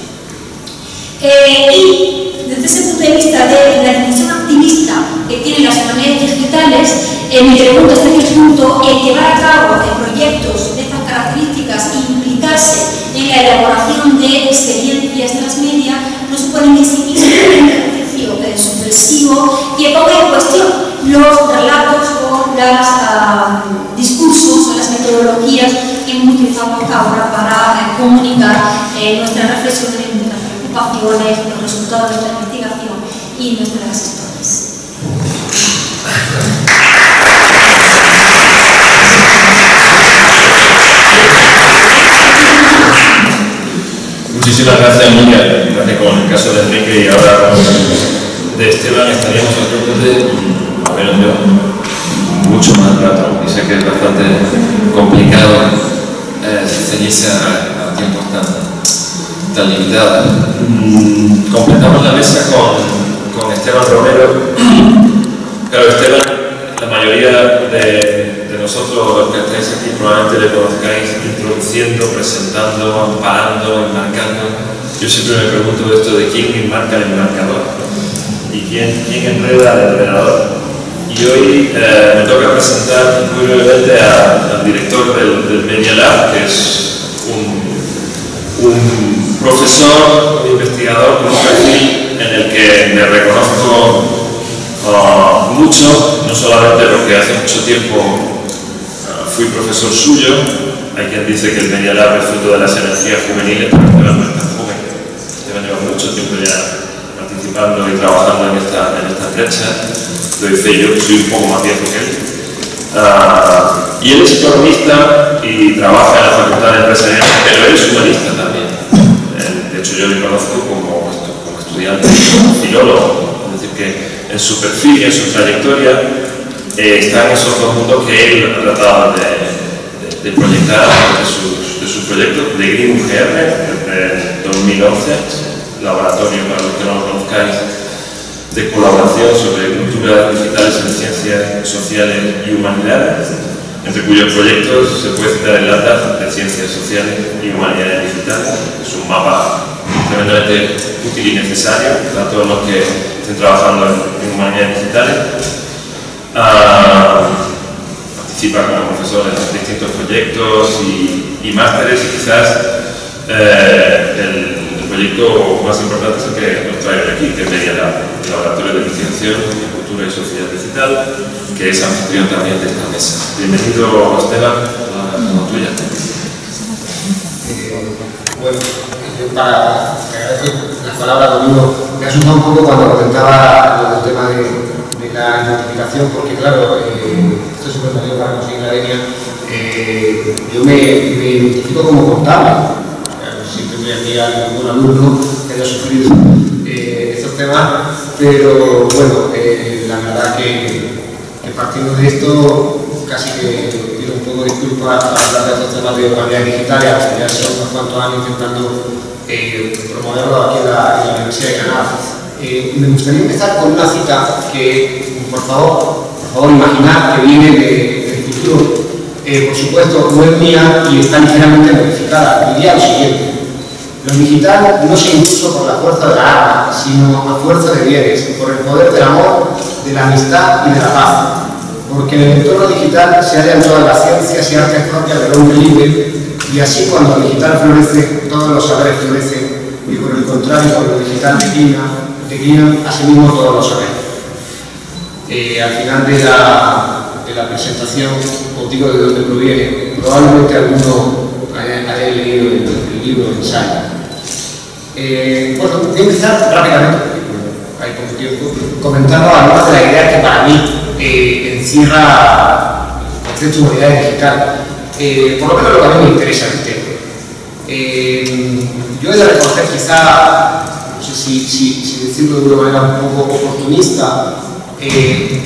Eh, y desde ese punto de vista de la dimensión activista que tienen las economías digitales, eh, me pregunto hasta qué punto el llevar a cabo de proyectos de estas características e implicarse en la elaboración de experiencias transmedia no supone en sí mismo un ejercicio eh, subversivo que ponga en cuestión los relatos o los uh, discursos o las metodologías que hemos utilizado hasta ahora para eh, comunicar eh, nuestras reflexiones, nuestras preocupaciones, los resultados de nuestra investigación y nuestras historias. Muchísimas gracias, Nuria. Gracias con el caso de Enrique y ahora con de Esteban estaríamos de, a menos yo, mucho más rato. Y sé que es bastante complicado eh, ceñirse a, a tiempos tan, tan limitados. Mm, completamos la mesa con, con Esteban Romero. Claro, Esteban, la mayoría de, de nosotros, los que estáis aquí, probablemente le conozcáis introduciendo, presentando, amparando, enmarcando. Yo siempre me pregunto esto de quién enmarca el enmarcador y quién, quién enreda al enredador. Y hoy eh, me toca presentar muy brevemente a, al director del, del Media Lab, que es un, un profesor, un investigador con un perfil en el que me reconozco Uh, mucho, no solamente porque hace mucho tiempo uh, fui profesor suyo. Hay quien dice que el Media Lab es fruto de las energías juveniles, pero Esteban no es tan joven. Esteban lleva mucho tiempo ya participando y trabajando en esta, en esta brecha. Doy fe, yo soy un poco más viejo que él. Uh, y él es economista y trabaja en la Facultad de Empresariales, pero él es humanista también. De hecho, yo le conozco en su perfil y en su trayectoria eh, están esos dos mundos que él ha tratado de, de, de proyectar a través de sus, de sus proyectos de Green U G R desde dos mil once, laboratorio, para los que no lo conozcáis, de colaboración sobre culturas digitales en ciencias sociales y humanidades, entre cuyos proyectos se puede citar el Atlas de Ciencias Sociales y Humanidades Digitales. Es un mapa tremendamente útil y necesario para todos los que estén trabajando en, en humanidades digitales. Uh, participa como profesor en distintos proyectos y, y másteres, y quizás eh, el, el proyecto más importante es el que nos trae aquí, que es Medialab, el Laboratorio de Investigación en Cultura y Sociedad Digital, que es anfitrión también de esta mesa. Bienvenido, Esteban, a la tuya. Eh, bueno, yo para agradecer las palabras conmigo, me asustó un poco cuando comentaba el tema de, de la identificación, porque claro, eh, esto es súper valioso para conseguir la línea. Eh, yo me, me identifico como contable. Siempre voy a enviar a algún alumno que haya sufrido eh, estos temas, pero bueno, eh, la verdad que, que partiendo de esto casi que pido un poco de disculpas para hablar de estos temas de humanidades digitales, porque ya son unos cuantos años intentando eh, promoverlo aquí en la, en la Universidad de Granada. Eh, me gustaría empezar con una cita que, por favor, por favor imaginad que viene de, del futuro. Eh, por supuesto, no es mía y está ligeramente modificada. Diría lo siguiente: lo digital no se impuso por la fuerza de la arma, sino a fuerza de bienes, por el poder del amor, de la amistad y de la paz. Porque en el entorno digital se hallan todas las ciencias y artes propias del hombre libre, y así cuando lo digital florece, todos los saberes florecen, y por el contrario, cuando lo digital declina, declinan asimismo todos los saberes. Eh, al final de la, de la presentación, os digo de dónde proviene, probablemente alguno haya, haya leído el, el libro de ensayo. Eh, bueno, voy a empezar rápidamente, hay poco tiempo, comentando algunas de las ideas que para mí eh, encierra el concepto de humanidades digital, eh, por lo menos lo que a mí me interesa el tema. Eh, yo he de reconocer, quizá, no sé si, si, si decirlo de una manera un poco oportunista, eh,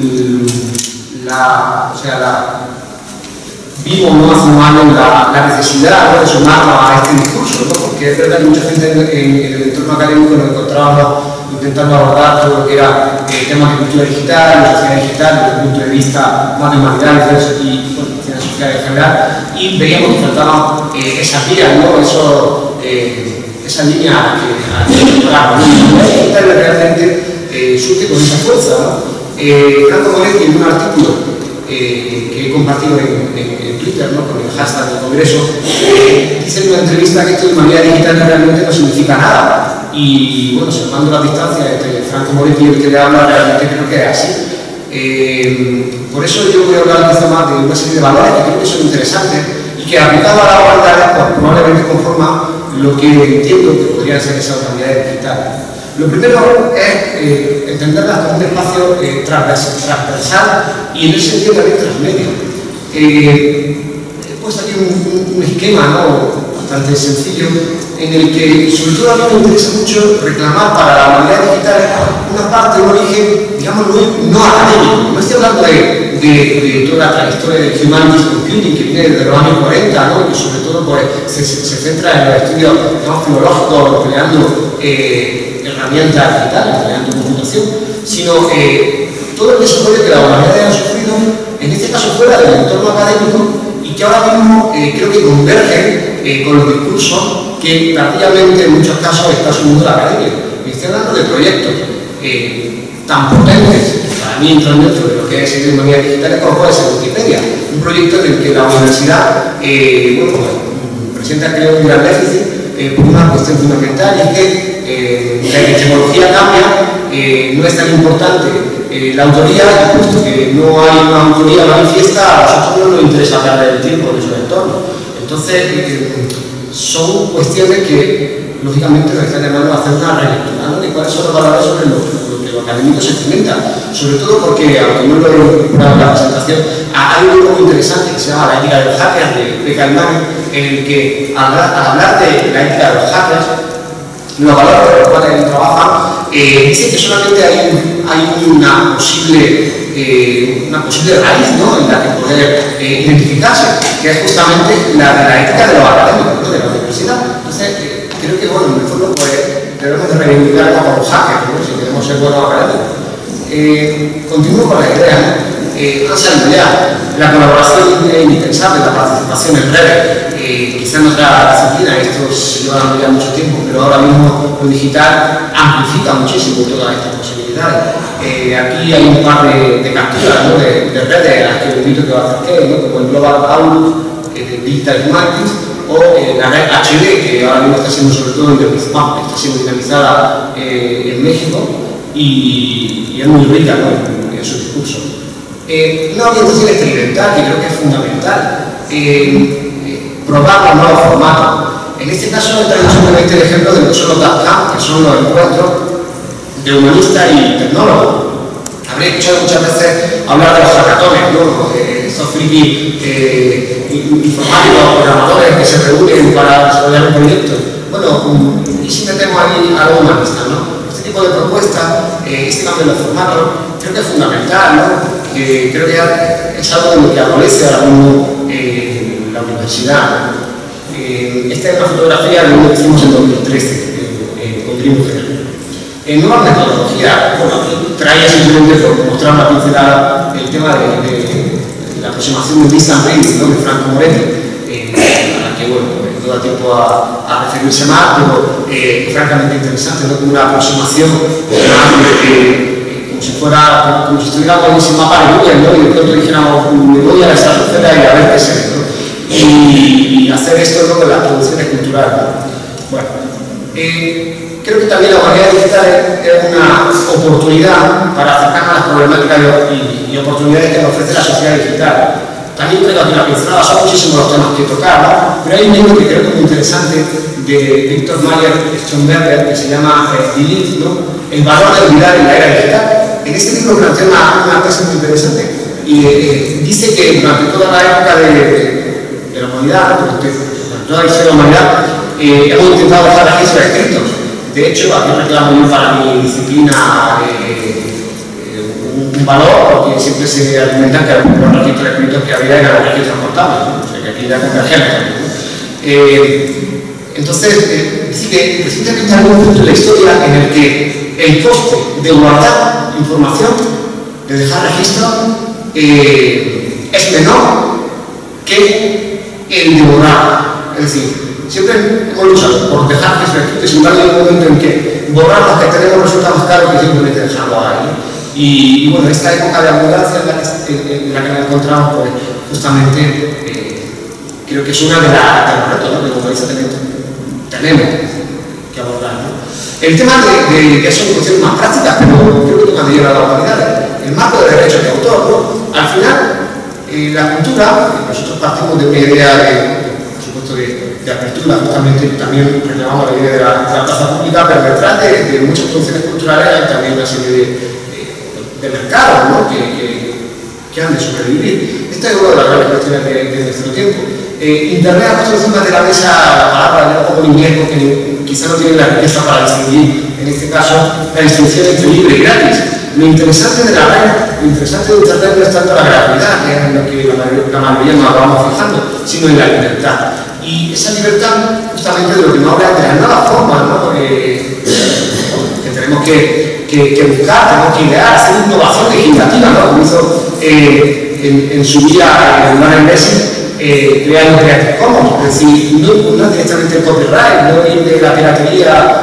la, o sea, la vivo no hace un año la, la necesidad, ¿no?, de sumarlo a este discurso, ¿no?, porque es verdad que mucha gente en, en, en el entorno académico nos encontrábamos intentando abordar todo lo que era eh, temas de cultura digital, de sociedad digital, desde el punto de vista más de humanidades y bueno, ciencias sociales en general, y veíamos que faltaban eh, esas vías, ¿no?, eso, eh, esa línea que hay que explorar. La digital realmente eh, surge con esa fuerza, ¿no? Eh, Franco Moretti, en un artículo Eh, que he compartido en, en, en Twitter, ¿no?, con el hashtag del Congreso, eh, dice en una entrevista que esto de humanidad digital realmente no significa nada, y bueno, salvando la distancia entre Franco Moretti y el que le habla, realmente creo que es así. Eh, por eso yo voy a hablar quizá más de una serie de valores que creo que son interesantes y que aplicado a la humanidad pues, probablemente conforman lo que entiendo que podrían ser esas humanidades digitales. Lo primero es eh, entenderlas como un espacio eh, transversal y en ese sentido también transmedio. Eh, he puesto aquí un, un, un esquema, ¿no?, bastante sencillo, en el que sobre todo a mí me interesa mucho reclamar para la humanidad digital una parte, un origen, digamos, no, no académico. No estoy hablando de, de, de toda la trayectoria del Humanities Computing que viene desde los años cuarenta, ¿no?, y que sobre todo pues, se, se centra en los estudios, digamos, filológicos, creando eh, herramientas digitales, creando computación, sino eh, todo el desarrollo que la humanidad ha sufrido, en este caso fuera del entorno académico, y que ahora mismo eh, creo que convergen eh, con los discursos que tardíamente en muchos casos está asumiendo la academia. Y estoy hablando de proyectos eh, tan potentes, para mí entran dentro de lo que es el humanidad digital, como puede ser Wikipedia, un proyecto en el que la universidad eh, bueno, pues, presenta, creo, un gran déficit eh, por una cuestión fundamental, y es que eh, la epistemología cambia, eh, no es tan importante eh, la autoría, y puesto que no hay una autoría manifiesta, a nosotros no nos interesa perder el tiempo en esos entornos. Entonces, eh, son cuestiones que, lógicamente, nos están llamando a hacer una relectura, ¿no?, de cuáles son los valores sobre lo, lo que los académicos se cimentan. Sobre todo porque, aunque no lo he incorporado en la presentación, hay un grupo muy interesante que se llama La ética de los hackers, de, de Caimán, en el que, al, al hablar de la ética de los hackers, los valores por los cuales ellos trabajan, eh, dice que solamente hay, hay una, posible, eh, una posible raíz, ¿no?, en la que poder eh, identificarse, que es justamente la de la ética de los académicos, ¿no?, de la universidad. Entonces, eh, creo que, bueno, en el fondo, pues, debemos de reivindicarnos como hackers, ¿no?, si queremos ser buenos académicos. Eh, continúo con la idea, ¿no? Eh, han salido ya la colaboración es indispensable, la participación en redes, eh, quizás en otra disciplina, esto se lleva dando ya mucho tiempo, pero ahora mismo lo digital amplifica muchísimo todas estas posibilidades. Eh, aquí hay un par de, de capturas, ¿no?, de, de redes a las que os invito a que os acerquéis, ¿no?, como el Global Outlook eh, de Digital Humanities, o eh, la red H D, que ahora mismo está siendo sobre todo dinamizada, está siendo dinamizada eh, en México y, y es muy rica, ¿no?, en, en su discurso. Eh, una orientación experimental que creo que es fundamental, eh, eh, probar los nuevos formatos. En este caso he traído simplemente el ejemplo de los solo DAPCAM, que son los encuentros de humanistas y tecnólogos. Habré escuchado muchas veces hablar de los hackatones, ¿no?, eh, esos frikis eh, informáticos, programadores que se reúnen para desarrollar un proyecto. Bueno, y si metemos ahí a los humanistas, ¿no? Este tipo de propuestas, eh, este cambio de los formatos, creo que es fundamental, ¿no? Que creo que es algo de lo que adolece ahora mismo eh, la universidad. Eh, esta es una fotografía de lo que hicimos en dos mil trece eh, eh, con Grimo General. En nuevas metodologías, bueno, traía simplemente por mostrar una pincelada el tema de, de, de la aproximación de Distant Reading, ¿no?, de Franco Moretti, eh, a la que, bueno, no da tiempo a, a referirse más, pero eh, francamente interesante, ¿no?, como una aproximación más de como si fuera, como si estuviéramos en un mapa de Google, ¿no?, y de pronto dijéramos, me voy a la estratosfera y a ver qué sé, ¿no?, y, y hacer esto, ¿no?, con las producciones culturales. Bueno, eh, creo que también la humanidad digital es, es una oportunidad para acercarnos a las problemáticas y, y oportunidades que nos ofrece la sociedad digital. También creo que la pincelada son muchísimos los temas que tocar, ¿no?, pero hay un libro que creo que es muy interesante de Victor Mayer Stromberger que se llama eh, Delete, ¿no?, el valor de olvidar en la era digital. En este libro plantea una, una tesis muy interesante y eh, dice que durante toda la época de, de, de la humanidad, durante, durante toda la historia de la humanidad, eh, hemos intentado dejar registros escritos. De hecho, aquí reclamo yo para mi disciplina eh, eh, un, un valor, porque siempre se argumentan que los registros escritos que había eran los registros contables, ¿no? O sea, que aquí ya convergemos también, ¿no? eh, Entonces, eh, dice que recientemente hay un punto en la historia en el que el coste de guardar información, de dejar registro, eh, es menor que el de borrar. Es decir, siempre hemos luchado por dejar registro escrito, sin embargo hay un momento en que borrar los que tenemos resulta más caro que simplemente dejarlo ahí. Y, y bueno, esta época de abundancia en la que, en, en la que nos encontramos, pues justamente eh, creo que es una de, la, de los retos, ¿no?, que como dice tenemos, tenemos que abordar, ¿no? El tema de, de, de son cuestiones más prácticas, pero creo que tocan de llevar a la humanidad, el marco de derechos de autor, ¿no? Al final, eh, la cultura, nosotros partimos de una idea de, por supuesto, de, de apertura, justamente también reclamamos la idea de la, de la plaza pública, pero detrás de, de muchas producciones culturales hay también una serie de, de, de mercados, ¿no?, que, que, que han de sobrevivir. Esta es una de las grandes cuestiones de, de nuestro tiempo. Eh, Internet ha puesto encima de la mesa la palabra de un poco en inglés, porque quizá no tiene la riqueza para distinguir, en este caso, la distinción entre libre y gratis. Lo interesante de la red, lo interesante de Internet no es tanto la gratuidad, que es en lo que la mayoría, la mayoría nos vamos fijando, sino en la libertad. Y esa libertad, justamente de lo que nos habla de las nuevas formas, ¿no?, eh, que tenemos que, que, que buscar, tenemos que idear, hacer innovación legislativa, ¿no?, como hizo eh, en, en su día en Lionel Messi, Eh, creando Creative Commons, es decir, no, no directamente el copyright, no ir de la piratería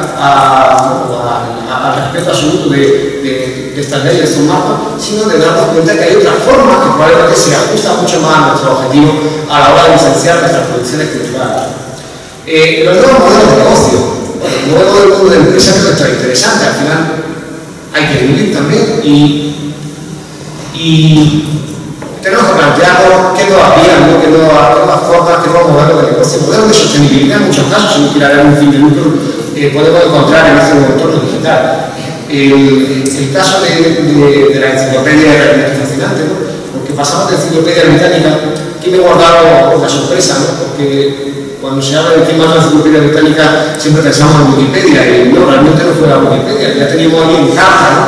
al respeto absoluto de, de, de estas leyes, de estos marcos, sino de darnos cuenta que hay otras formas que probablemente se ajustan mucho más a nuestro objetivo a la hora de licenciar nuestras producciones culturales. Eh, los nuevos modelos de negocio, bueno, el nuevo modelo de empresa creo que está interesante, al final hay que vivir también y, y tenemos que plantearnos qué nuevas vías, ¿no?, qué nuevas, nuevas formas, qué nuevos modelos de negocio, modelos de sostenibilidad en muchos casos, si no quiere haber un fin de lucro, eh, podemos encontrar en este entorno digital. El, el caso de, de, de la enciclopedia es realmente fascinante, ¿no?, porque pasamos de enciclopedia británica, aquí me he guardado la sorpresa, ¿no? Porque cuando se habla de temas de la enciclopedia británica siempre pensamos en Wikipedia y no, realmente no fue la Wikipedia, ya teníamos ahí en carta, ¿no?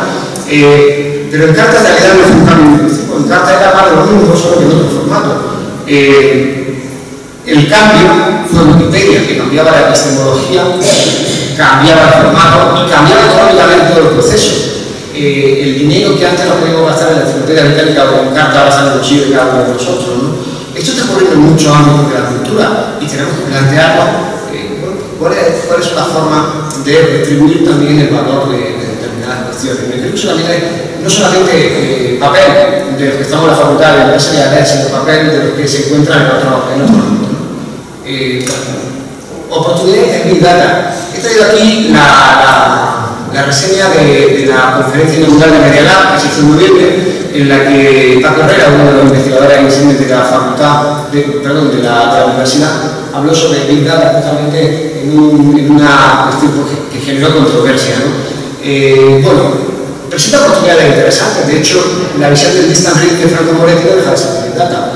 Eh, pero en carta en realidad no fue un cambio lingüístico, en carta era más de lo mismo, solo que en otro formato. Eh, el cambio fue en Wikipedia, que cambiaba la epistemología, cambiaba el formato y cambiaba económicamente todo el proceso. Eh, el dinero que antes no podíamos gastar en la enciclopedia británica o en carta va a estar en el bolsillo de cada uno de nosotros, ¿no? Esto está ocurriendo en muchos ámbitos de la cultura y tenemos que plantearnos eh, bueno, cuál, es, cuál es una forma de retribuir también el valor de, de determinadas cuestiones. Me creo que solamente hay, no solamente eh, papel de los que estamos en la facultad de empresariales, sino papel de los que se encuentran en otro, en otro ámbito, ¿no? Eh, oportunidades en Big Data. He traído aquí la, la, la reseña de, de la conferencia inaugural de Media Lab que se hizo en noviembre, en la que Paco Herrera, uno de los investigadores insignes de la facultad, de, perdón, de la, de la universidad, habló sobre Big Data justamente en, un, en una cuestión que, que generó controversia, ¿no? Eh, bueno, presenta oportunidades interesantes. De hecho, la visión del Distant Read de Franco Moretti no deja de ser Big Data.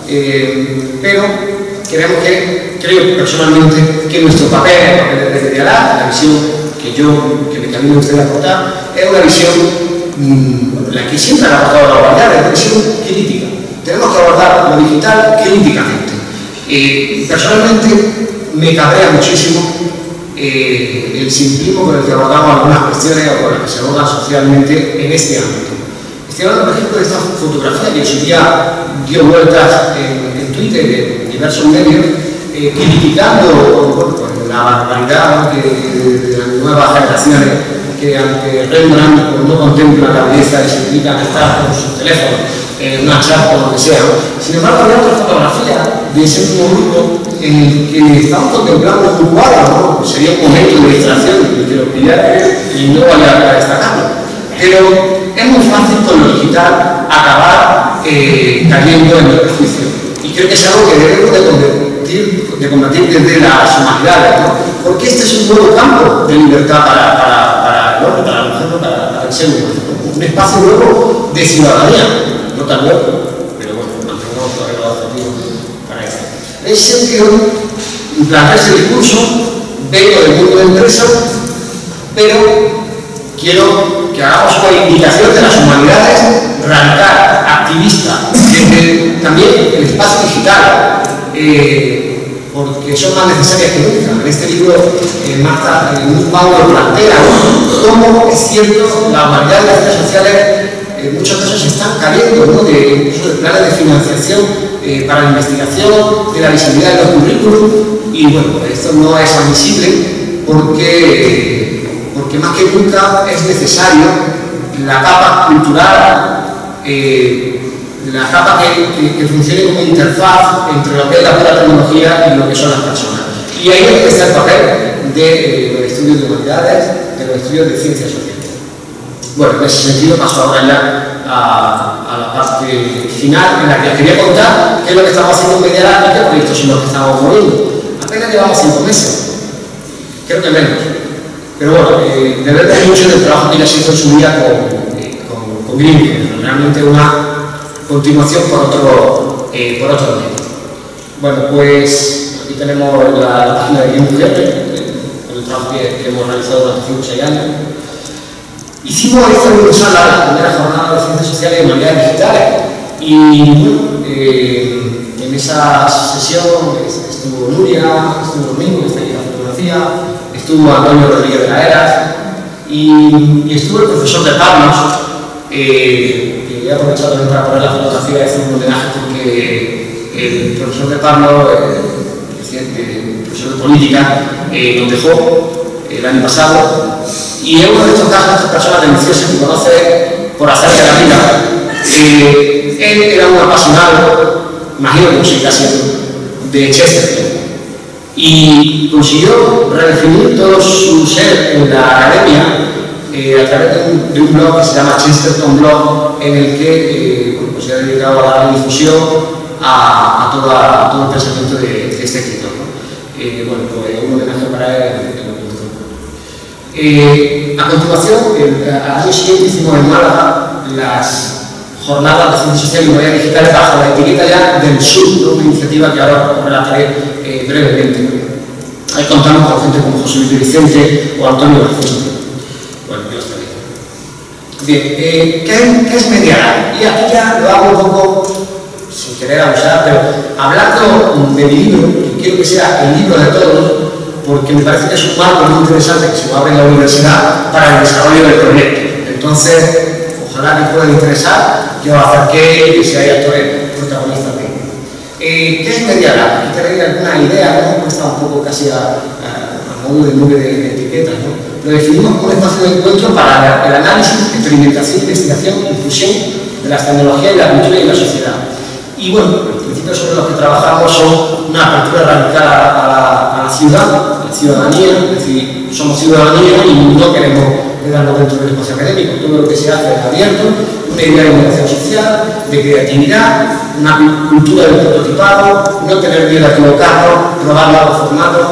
Eh, pero creemos que, creo personalmente, que nuestro papel, el papel de Media Lab, la visión que yo, que me camino usted a aportar, es una visión mmm, la que siempre ha aportado la vanguardia, es una visión crítica. Tenemos que abordar lo digital críticamente. Eh, personalmente me cabrea muchísimo eh, el simplismo con el que abordamos algunas cuestiones o con las que se abordan socialmente en este ámbito. Estoy hablando, por ejemplo, de esta fotografía que hoy día dio vueltas en, en Twitter y en diversos medios, eh, criticando bueno, pues, la barbaridad, ¿no? que, de, de las nuevas generaciones que ante Rembrandt pues, no contemplan la belleza y se dedican a estar con sus teléfonos en una chat o lo que sea. Sin embargo, había otra fotografía de ese mismo grupo en el que estamos contemplando un cuadro, ¿no? Sería un momento de distracción que lo pillara y no valía la pena destacarlo. Pero es muy fácil con lo digital acabar eh, cayendo en el prejuicio. Y creo que es algo que debemos de convertir, de combatir desde las humanidades, ¿no? Porque este es un nuevo campo de libertad para, para, para el hombre, para la mujer, para, para el ser humano. Un espacio nuevo de ciudadanía, no tan nuevo, pero bueno, mantengamos todavía los objetivos para eso. En ese sentido, plantearse el discurso, vengo del mundo de empresa, pero quiero que hagamos una invitación de las humanidades radical, activista, desde también el espacio digital, eh, porque son más necesarias que nunca. En este libro, eh, Marta eh, Paulo plantea cómo es cierto la humanidad de las redes sociales en muchos casos están cayendo, ¿no? de, incluso de planes de financiación eh, para la investigación, de la visibilidad de los currículos, y bueno, esto no es admisible porque, porque más que nunca es necesario la capa cultural, eh, la capa que, que, que funcione como interfaz entre lo que es la pura tecnología y lo que son las personas. Y ahí es donde está el papel de eh, los estudios de humanidades, de los estudios de ciencias sociales. Bueno, en ese sentido paso ahora ya a, a la parte final en la que quería contar qué es lo que estamos haciendo en Media Lab y qué proyectos son los que estamos moviendo. Apenas llevamos cinco meses, creo que menos. Pero bueno, eh, de verdad hay mucho del trabajo que ya se hizo en su día con, eh, con, con Greenpeace, realmente una continuación por otro, eh, por otro medio. Bueno, pues aquí tenemos la, la página de Greenpeace, con el trabajo que, que hemos realizado durante cinco o seis años. Hicimos esta universal la primera jornada de ciencias sociales y humanidades digitales y bueno, eh, en esa sesión estuvo Nuria, estuvo Domingo, que está aquí en la fotografía, estuvo Antonio Rodríguez de la Eras y, y estuvo el profesor de Pablos, eh, que he aprovechado también para poner la fotografía y hacer un homenaje porque el profesor de Pablos, eh, el profesor de política, eh, nos dejó el año pasado. Y en uno de estos casos, estas personas deliciosas que conoce por hacer de la vida, eh, él era un apasionado, imagino que lo seguirá siendo, de Chesterton. Y consiguió redefinir todo su ser en la academia eh, a través de un, de un blog que se llama Chesterton Blog, en el que eh, bueno, pues se ha dedicado a dar difusión a, a, toda, a todo el pensamiento de, de este escritor, ¿no? Eh, bueno, pues un homenaje para él. Eh, a continuación, el, al año siguiente hicimos en Málaga las jornadas de ciencia social y humanidades digitales bajo la etiqueta ya del S U R, una iniciativa que ahora os relataré eh, brevemente. Ahí contamos con gente como José Luis Vicente o Antonio García. Bueno, yo estoy bien. Bien, eh, ¿qué, ¿qué es Media Lab? Y aquí ya lo hago un poco, sin querer abusar, pero hablando de mi libro, que quiero que sea el libro de todos, porque me parece que es un marco muy interesante que se abre en la universidad para el desarrollo del proyecto. Entonces, ojalá que pueda interesar, que os acerquéis y que seáis actores protagonistas de ello. Eh, ¿Qué es Media Lab? Aquí tenéis alguna idea, ¿no? Está un poco casi a, a, a modo de nube de, de etiquetas, ¿no? Lo definimos como un espacio de encuentro para el análisis, experimentación, investigación y difusión de las tecnologías y la cultura y la sociedad. Y bueno, los principios sobre los que trabajamos son una apertura radical a, a, la, a la ciudad, a la ciudadanía, es decir, somos ciudadanía y no queremos quedarnos dentro del espacio académico. Todo lo que se hace es abierto, una idea de innovación social, de creatividad, una cultura del prototipado, no tener miedo a equivocarnos, probar nuevos formatos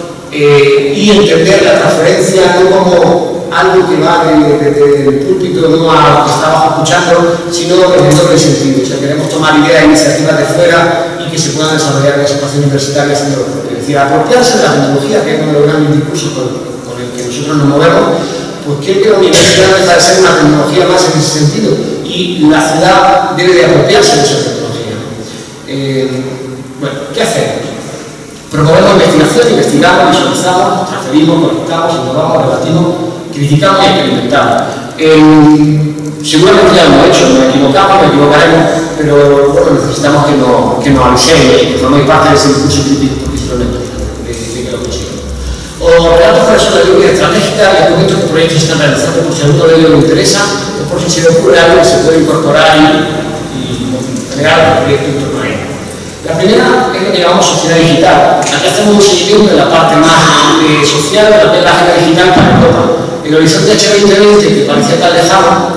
eh, y entender la transferencia no como algo que va desde de, de, el púlpito no a lo que estábamos escuchando, sino en el doble sentido. O sea, queremos tomar ideas e iniciativas de fuera y que se puedan desarrollar en el espacio universitario haciendo lo propio. Es decir, apropiarse de la tecnología, que es uno de los grandes discursos con, con el que nosotros nos movemos, pues creo que la universidad deja de ser una tecnología más en ese sentido y la ciudad debe de apropiarse de esa tecnología. Eh, bueno, ¿qué hacemos? Promovemos investigación, investigamos, visualizamos, transferimos, conectamos, innovamos, debatimos, criticamos y experimentamos. Eh, seguramente ya lo hemos hecho, nos equivocamos, nos equivocaremos, pero bueno, necesitamos que nos, que nos aviséis, que forméis parte de ese discurso crítico, porque es lo importante de, de que lo consigamos. Os relato cuáles son las líneas estratégicas y os comento qué proyectos se están realizando por si alguno de ellos le interesa o por si se le ocurre algo que se puede incorporar y, y crear un proyecto en torno a ello. La primera es lo que llamamos sociedad digital. Aquí hacemos un seguimiento de la parte más eh, social de lo que es la agenda digital para Europa. El horizonte H veinte veinte, que parecía tan lejano,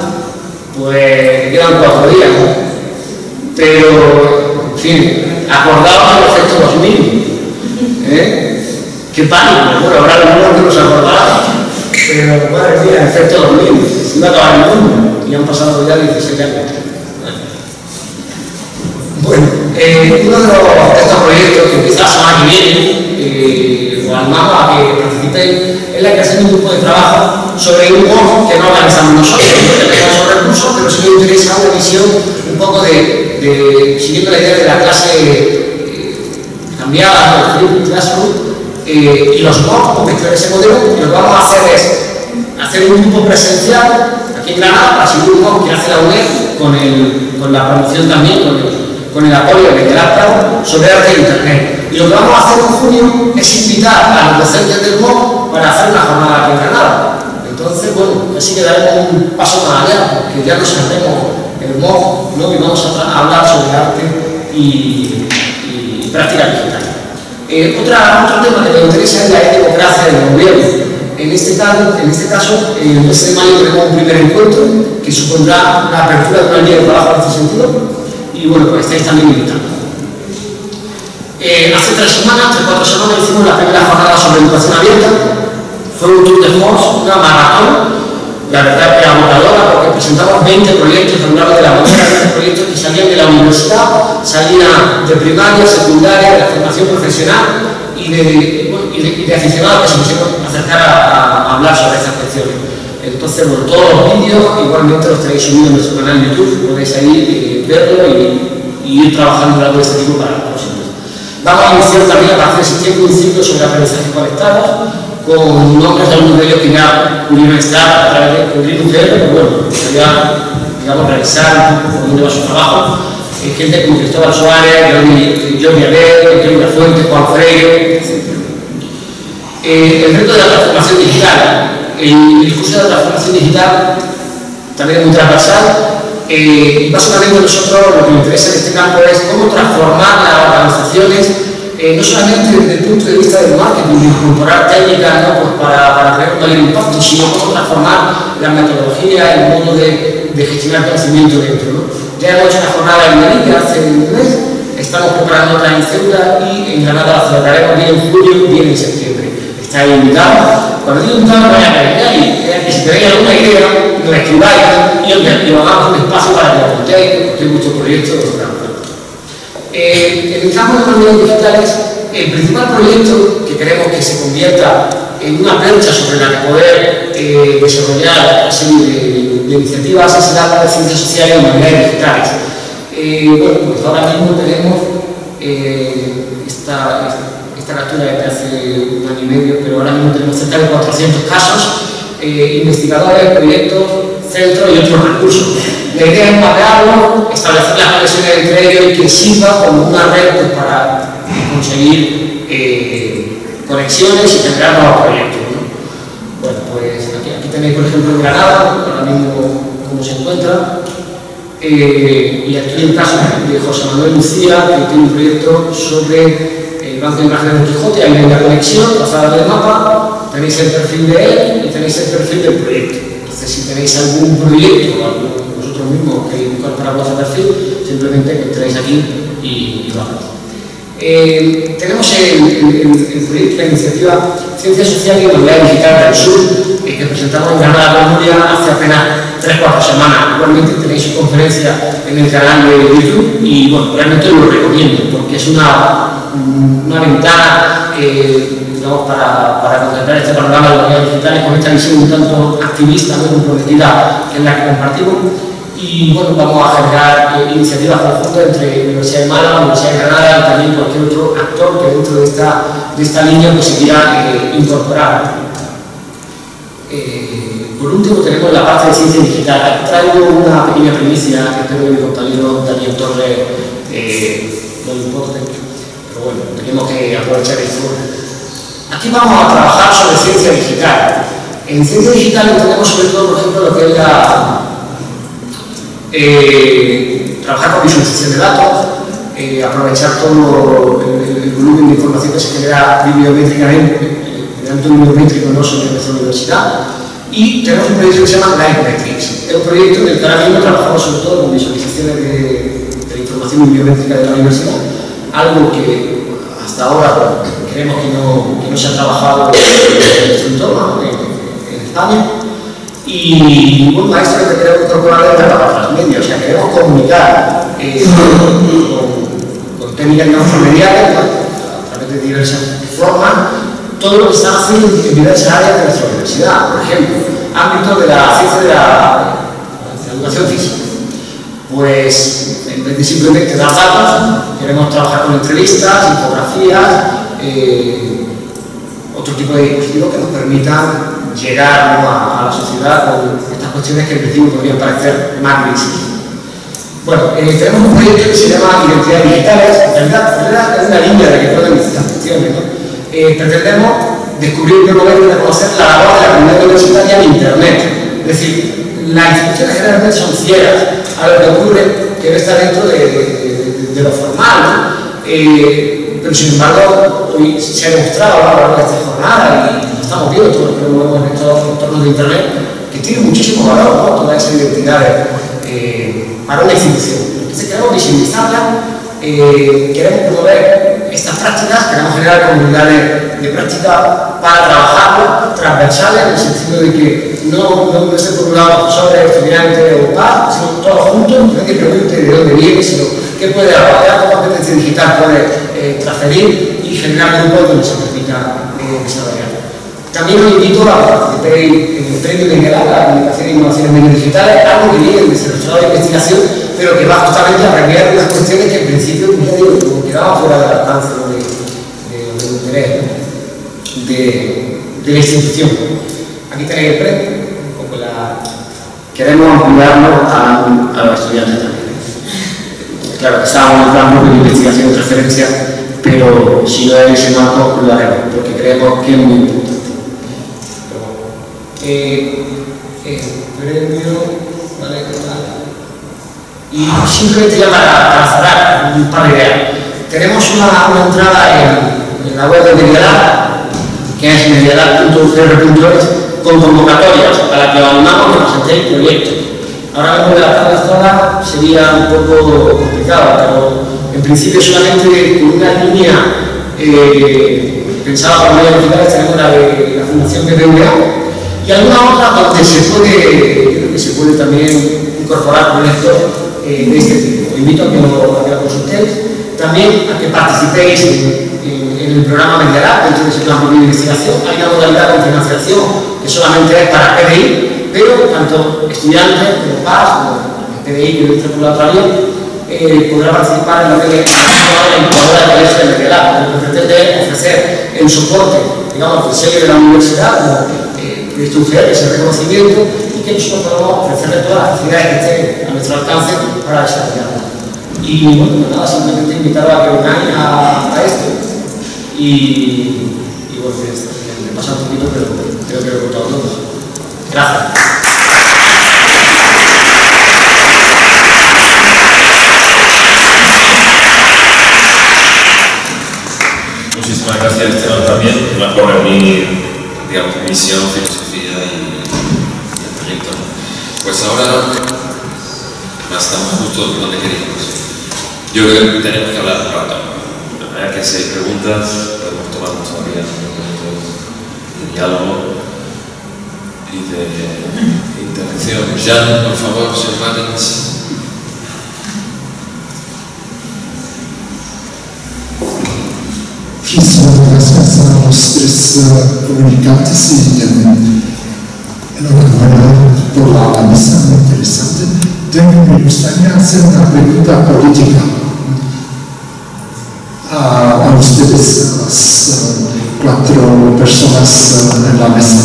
pues quedan cuatro días, ¿no? Pero, en fin, acordaos del efecto dos mil. ¿Eh? ¡Qué pánico! Bueno, habrá algunos que no se acordarán, pero madre mía, el efecto dos mil. Se va a acabar el mundo y han pasado ya diecisiete años. Bueno, eh, uno de, los, de estos proyectos que empieza la semana que viene, eh, os animamos a que participéis, es la creación de un grupo de trabajo sobre un M O O C que no organizamos nosotros, no tenemos esos recursos, pero sí nos interesa una visión un poco de, de siguiendo la idea de la clase eh, cambiada, ¿no? El classroom, eh, y los M O O C competitor ese modelo, y lo que vamos a hacer es hacer un grupo presencial aquí en Granada para seguir un M O O C que hace la U N E D con, el, con la promoción también, con el, con el apoyo de Erasmus sobre arte de Internet. Y lo que vamos a hacer en junio es invitar a los docentes del M O O C para hacer una jornada aquí en Granada. Entonces, bueno, así que daremos un paso más allá, porque ya nos haremos el M O O C, ¿no? Y vamos a hablar sobre arte y, y práctica digital. Eh, otra, otro tema que me interesa es la democracia del gobierno. En este caso, en este caso, en el mes de mayo tenemos un primer encuentro que supondrá la apertura de una línea de trabajo en este sentido. Y bueno, pues estáis también invitados. Eh, hace tres semanas, tres cuatro semanas, hicimos la primera jornada sobre educación abierta. Fue un tour de force, una maratón, la verdad que agotadora, porque presentamos veinte proyectos a lo largo de la mañana, veinte proyectos que salían de la universidad, salían de primaria, secundaria, de la formación profesional y de, bueno, y de, y de aficionados que se quisieron acercar a, a hablar sobre estas cuestiones. Entonces, bueno, todos los vídeos igualmente los tenéis subidos en nuestro canal de YouTube, podéis ahí eh, verlo y, y ir trabajando algo de este tipo para los próximos. Vamos a iniciar también a partir de septiembre un ciclo sobre aprendizaje conectado, con nombres de algunos de ellos que ya pudieron estar a través de Codri Mujer, pero bueno, ya, digamos, revisar un poco por dónde va su trabajo. Eh, gente como Cristóbal Suárez, Jordi, Jordi Abel, Jordi Lafuente, Juan Freire, etcétera. Eh, el reto de la transformación digital. El discurso de la transformación digital también es muy transversal. Eh, básicamente nosotros lo que nos interesa en este campo es cómo transformar las organizaciones, eh, no solamente desde el punto de vista del marketing, de incorporar técnicas, ¿no? Pues para, para tener un mayor impacto, sino cómo transformar la metodología, el modo de, de gestionar conocimiento dentro, ¿no? Ya hemos hecho una jornada en Madrid hace un mes, estamos preparando otra en Ceuta y en Granada la celebraremos bien en julio y bien en septiembre. Está estáis invitados. Cuando digo invitados, no vaya a caer y que si tenéis alguna idea, nos escribáis y os hagamos un espacio para que lo contéis, que contéis vuestro proyecto. Eh, en el campo de los medios digitales, el principal proyecto que queremos que se convierta en una percha sobre la que poder eh, desarrollar una serie de, de iniciativas es el área de ciencias sociales y humanidades digitales. Eh, bueno, pues ahora mismo tenemos eh, esta, esta captura desde hace un año y medio, pero ahora mismo tenemos cerca de cuatrocientos casos, eh, investigadores, proyectos, centros y otros recursos. La idea es mapearlo, establecer las conexiones entre ellos y que sirva como una red pues, para conseguir eh, conexiones y generar nuevos proyectos, ¿no? Bueno, pues aquí, aquí tenéis, por ejemplo, en Granada, ahora mismo cómo se encuentra, eh, y aquí el caso de José Manuel Lucía, que tiene un proyecto sobre el Banco de Imágenes del Quijote. Ahí hay una conexión trazada del mapa, tenéis el perfil de él y tenéis el perfil del proyecto. Entonces, si tenéis algún proyecto, algún, vosotros mismos queréis buscar para vuestro perfil, simplemente entráis aquí y, y vamos. Eh, tenemos el, el, el proyecto, la iniciativa Ciencias Sociales y Humanidades Digitales del Sur, eh, que presentamos en Granada con Nuria hace apenas tres cuatro semanas. Igualmente tenéis su conferencia en el canal de YouTube y bueno, realmente lo recomiendo porque es una, una ventana eh, digamos, para, para contemplar este panorama de las humanidades digitales con esta visión un tanto activista, muy comprometida, que es la que compartimos. Y bueno, vamos a generar eh, iniciativas conjuntas entre la Universidad de Málaga, la Universidad de Granada y también cualquier otro actor que dentro de esta, de esta línea pues, se quiera eh, incorporar. Eh, por último tenemos la parte de ciencia digital. Traigo una pequeña primicia que espero que mi compañero Daniel Torres eh, no le importe, pero bueno, tenemos que aprovechar esto. Aquí vamos a trabajar sobre ciencia digital. En ciencia digital entendemos sobre todo, por ejemplo, lo que es la Eh, trabajar con visualización de datos, eh, aprovechar todo el, el, el volumen de información que se genera bibliométricamente, el ámbito bibliométrico no sobre nuestra universidad, y tenemos un proyecto que se llama Livemetrics. Es un proyecto en el que ahora mismo trabajamos sobre todo con visualizaciones de, de la información bibliométrica de la universidad, algo que hasta ahora creemos que no, que no se ha trabajado en nuestro entorno, en, en España. Y bueno, a esto lo que queremos incorporar es la parte transmedia, o sea, queremos comunicar eh, con, con técnicas transmediales a través de diversas formas todo lo que están haciendo en diversas áreas de nuestra universidad. Por ejemplo, ámbito de la ciencia de la, de la educación física. Pues en vez de simplemente dar datos, queremos trabajar con entrevistas, infografías, eh, otro tipo de dispositivos que nos permitan llegar, ¿no?, a, a la sociedad con estas cuestiones que en principio podrían parecer más grises. Bueno, eh, tenemos un proyecto que se llama Identidades Digitales. En realidad es una línea de que pueden estas cuestiones, ¿no? Eh, pretendemos descubrir, promover y reconocer la labor de la comunidad universitaria en Internet. Es decir, las instituciones generalmente son ciegas a lo que ocurre que no está dentro de, de, de, de lo formal, ¿no? Eh, pero sin embargo, hoy se ha demostrado a lo largo de esta jornada y estamos viendo todo lo que movemos en estos entornos de Internet, que tiene muchísimo valor, ¿no?, toda esa identidad eh, para una institución. Entonces queremos visibilizarla, eh, queremos promover estas prácticas, queremos generar comunidades de práctica para trabajarlo, transversales, en el sentido de que no, no, no estén por un lado profesores, estudiantes o padres, sino todos juntos, no hay que pregunte de dónde viene, sino qué puede abarcar, cómo competencia digital puede eh, transferir y generar grupos donde se permita eh, desarrollar. También os invito a participar en el premio de Miguel Ángel, la comunicación e innovación en medios digitales, algo que viene desde el resultado de investigación, pero que va justamente a premiar unas cuestiones que en principio, ya digo, como quedaban fuera del alcance de, de, de interés, ¿no?, de, de la institución. Aquí tenéis el premio, un poco la... Queremos ampliarlo a, a los estudiantes también. Claro que estábamos en plan de investigación y transferencia, pero si no es ese marco, lo haremos, porque creemos que es muy importante. Eh, eh, premio, ¿vale? Y simplemente ya para, para cerrar un par de ideas. Tenemos una, una entrada en, en la web de Medialab, que es medialab punto u r punto es, con convocatorias a la que os animamos que presentéis proyectos. Ahora mismo redactar todas sería un poco complicado, pero en principio solamente con una línea eh, pensaba para mayoría digitales tenemos la de la Fundación B B V A y alguna otra donde se puede, que se puede también incorporar proyectos eh, de este tipo. Os invito a que lo, a que lo consultéis, también a que participéis en, en, en el programa Medialab, dentro de ese plan de investigación. Hay una modalidad de financiación que solamente es para P D I, pero tanto estudiantes como P A S, como P D I que dentro de la otra vía, eh, podrá participar en la incubadora de colegio de Medialab. Lo que pretende es ofrecer el soporte, digamos, del sello de la universidad, como de estudiar ese reconocimiento y que nosotros podamos ofrecerle todas las actividades que estén a nuestro alcance para desarrollarlo. Y bueno, nada, simplemente invitar a que vengáis a, a esto. Y, y bueno, me pasa un poquito, pero creo que lo he contado todo. Gracias. Muchísimas gracias, Esteban, también por reunir, digamos, misión, filosofía y, y el proyecto. Pues ahora estamos justo donde queríamos. Yo creo que tenemos que hablar un rato. De manera que si hay preguntas, podemos tomar todavía momentos de diálogo y de interacción. Jan, por favor, señor Martins. Muchísimas gracias a los tres uh, comunicantes y um, enhorabuena por la misa, muy interesante. Tengo, me gustaría hacer una pregunta política a, a ustedes, a las uh, cuatro personas uh, en la mesa.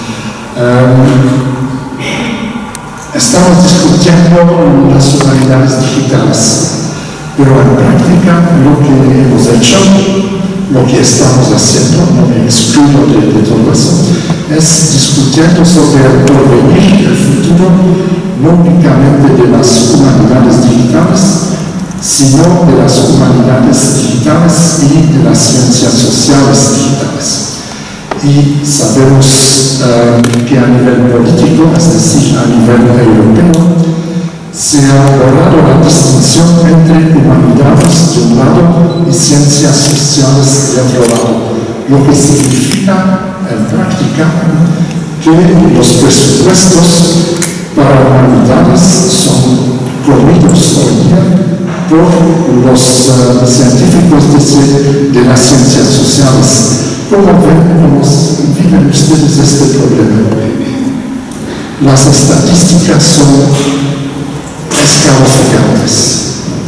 Um, estamos discutiendo las humanidades digitales, pero en práctica lo que hemos hecho, lo que estamos haciendo, no me excluyo de, de todo eso, es discutiendo sobre el porvenir, el futuro, no únicamente de las humanidades digitales, sino de las humanidades digitales y de las ciencias sociales digitales. Y sabemos eh, que a nivel político, es decir, a nivel europeo, se ha borrado la distinción entre humanidades de un lado y ciencias sociales de otro lado, lo que significa en práctica que los presupuestos para humanidades son comidos hoy día por los uh, científicos de, de las ciencias sociales. ¿Cómo ven, cómo viven ustedes este problema? Las estadísticas son escalofriantes.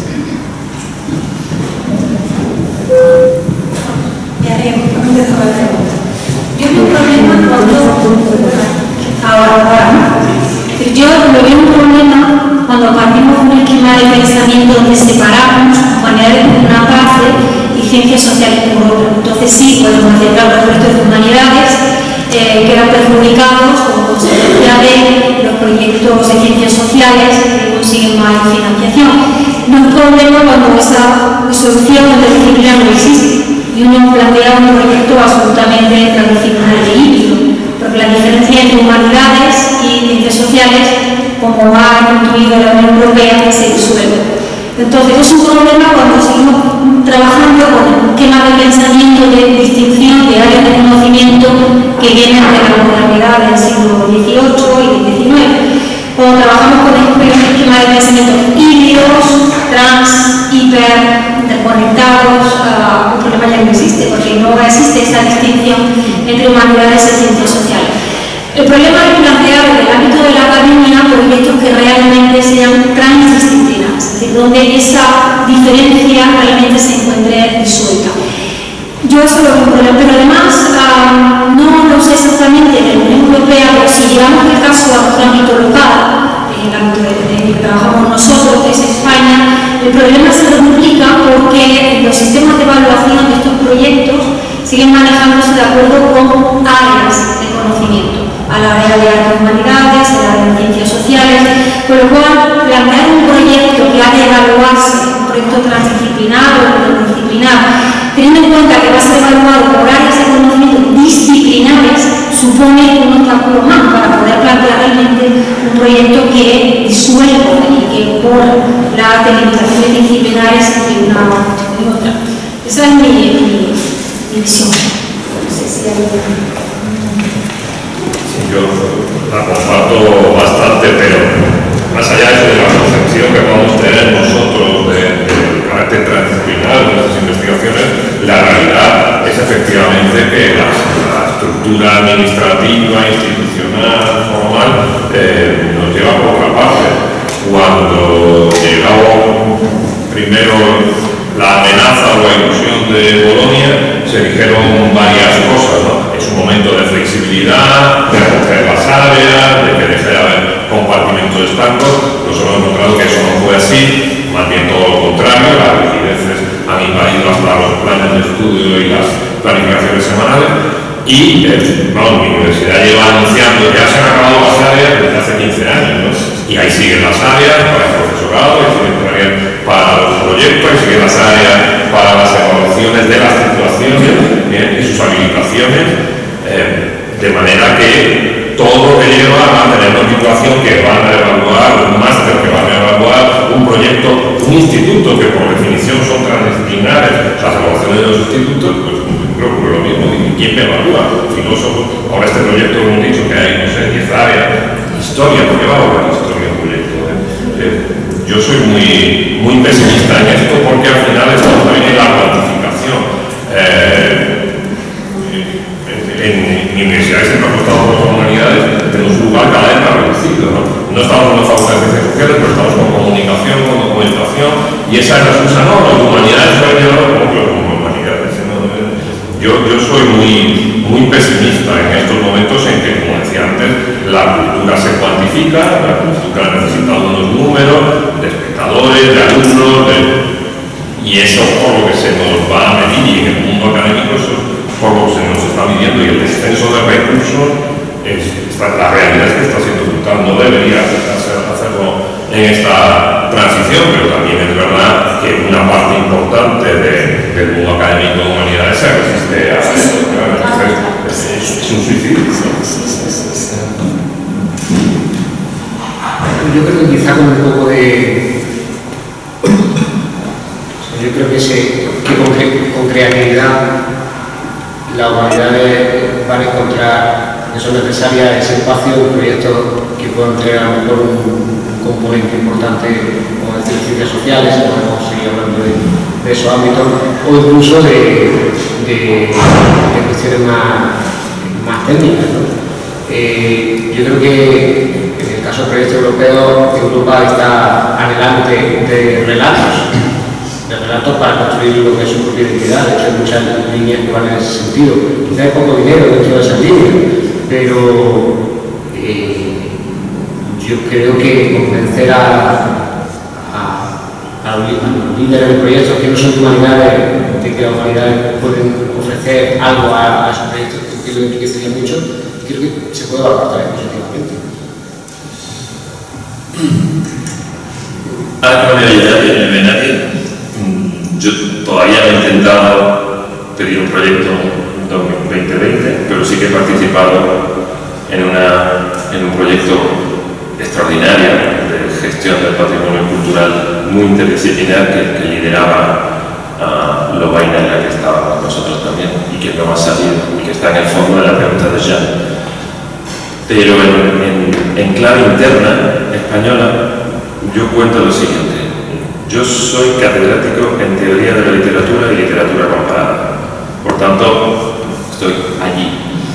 Ya veo, no me dejo la pregunta. Yo veo un problema cuando... Ahora, ahora. Yo lo veo un problema cuando partimos de un esquema de pensamiento donde separamos humanidades por una parte y ciencias sociales por otra. Entonces sí, podemos aceptar los restos de humanidades eh, quedan perjudicados como consecuencia de los proyectos de ciencias sociales que consiguen más financiación. No es problema cuando esa solución interdisciplinar no existe y uno plantea un proyecto absolutamente transdisciplinar de híbrido, porque la diferencia entre humanidades y ciencias sociales, como ha incluido la Unión Europea, se disuelve. Entonces es un problema cuando seguimos trabajando con esquemas de pensamiento de distinción de áreas de conocimiento que vienen de la modernidad del siglo dieciocho y del diecinueve. Cuando trabajamos con esquemas de pensamiento híbridos, trans, hiper, interconectados, uh, un problema ya no existe, porque no existe esa distinción entre humanidades y ciencias sociales. El problema es plantear en el ámbito de la academia proyectos que realmente sean transdisciplinares, es decir, donde esa diferencia realmente se encuentre disuelta. Yo eso lo veo un problema, pero además um, no lo sé exactamente en la Unión Europea, pero si llevamos el caso a nuestro ámbito local, en el ámbito en el que trabajamos nosotros, que es España, el problema se duplica porque los sistemas de evaluación de estos proyectos siguen manejándose de acuerdo con áreas de conocimiento, al área de artes humanidades, al área de ciencias sociales, con lo cual plantear un proyecto que ha de evaluarse, un proyecto transdisciplinar o interdisciplinar, teniendo en cuenta que va a ser evaluado por áreas de conocimiento disciplinares, supone un obstáculo más para poder plantear realmente un proyecto que disuelva y que borra las delimitaciones disciplinares entre una y otra. Esa es mi, mi, mi visión. si hay algo. Sí, yo la comparto bastante, pero más allá de eso, de la concepción que podemos tener nosotros de, del carácter transdisciplinar de nuestras investigaciones, la realidad es efectivamente que la, la estructura administrativa, institucional, formal, eh, nos lleva por otra parte. Cuando llegó primero la amenaza o la ilusión de Bolonia, se dijeron varias cosas, ¿no? Es un momento de flexibilidad, de recoger las áreas, de que deje de haber compartimentos estancos. Nos hemos encontrado que eso no fue así, más bien todo lo contrario, las rigideces han invadido hasta los planes de estudio y las planificaciones semanales. Y eh, bueno, mi universidad lleva anunciando que ya se han acabado las áreas desde hace quince años, ¿no? Y ahí siguen las áreas para el profesorado, y siguen las áreas para los proyectos, y siguen las áreas para las evaluaciones de las titulaciones, ¿bien? Y sus habilitaciones, eh, de manera que todo que lleva a tener una titulación que van a evaluar, un máster que van a evaluar, un proyecto, un instituto que por definición son transdisciplinares, las evaluaciones de los institutos, pues creo que lo mismo. ¿Quién me evalúa? Filósofos. Ahora este proyecto lo hemos dicho que hay, no sé, diez áreas. Historia, ¿por qué va a evaluar historia un proyecto? Eh? Eh, yo soy muy, muy pesimista en esto porque al final estamos también en la cuantificación. Eh, en, en mi universidad siempre ha apostado por las humanidades, tenemos un lugar cada vez más reducido, ¿no? No estamos en la facultad de ciencias sociales, pero estamos con comunicación, con documentación, y esa es la excusa, no, las humanidades suelen llevar como humanidades, ¿no? Yo, yo soy muy, muy pesimista en estos momentos en que, como decía antes, la cultura se cuantifica, la cultura necesita unos números de espectadores, de alumnos, de... y eso por lo que se nos va a medir, y en el mundo académico eso por lo que se nos está midiendo, y el descenso de recursos, es, está, la realidad es que está siendo brutal. No debería hacerlo en esta transición, pero también es verdad que una parte importante de, del mundo académico de humanidades se resiste a esto. Entonces, es, es un suicidio, ¿no? Yo creo que quizá con un poco de... Yo creo que, se, que con, con creatividad las humanidades van a encontrar que son necesarias ese espacio, un proyecto que pueda entregar a lo mejor un, un componente importante, como decir, ciencias sociales, podemos seguir hablando de, de esos ámbitos, o incluso de, de, de cuestiones más, más técnicas, ¿no? Eh, yo creo que en el caso del proyecto europeo, Europa está anhelante de relatos, de relatos para construir lo que es su propia identidad. De hecho, hay muchas líneas que van en ese sentido. Quizá hay poco dinero dentro de esas líneas, pero eh, yo creo que convencer a, a, a los líderes de proyectos que no son de humanidades, de que las humanidades pueden ofrecer algo a, a esos proyectos que lo enriquecería mucho, creo que se puede aportar positivamente. Ah, no había nadie. Yo todavía no he intentado pedir un proyecto veinte veinte, pero sí que he participado en, una, en un proyecto extraordinario de gestión del patrimonio cultural muy interdisciplinar que, que lideraba a Lobaina, en la que estábamos nosotros también, y que no ha salido, y que está en el fondo de la pregunta de Jean. Pero en, en, en clave interna española, yo cuento lo siguiente. Yo soy catedrático en teoría de la literatura y literatura comparada. Por tanto, estoy allí.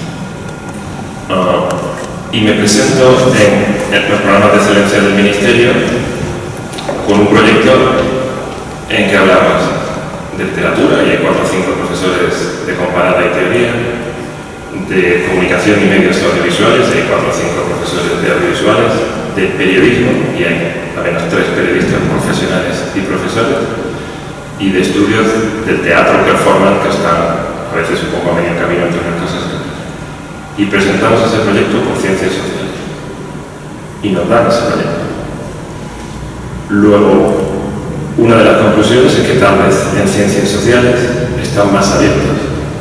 Uh, y me presento en el programa de excelencia del Ministerio con un proyecto en que hablamos de literatura, y hay cuatro o cinco profesores de comparada y teoría, de comunicación y medios audiovisuales, y hay cuatro o cinco profesores de audiovisuales, de periodismo, y hay apenas tres periodistas profesionales y profesores, y de estudios del teatro performance, que están a veces un poco a medio camino entre unas cosas. Y presentamos ese proyecto por ciencias sociales, y nos dan ese proyecto. Luego, una de las conclusiones es que tal vez en ciencias sociales están más abiertos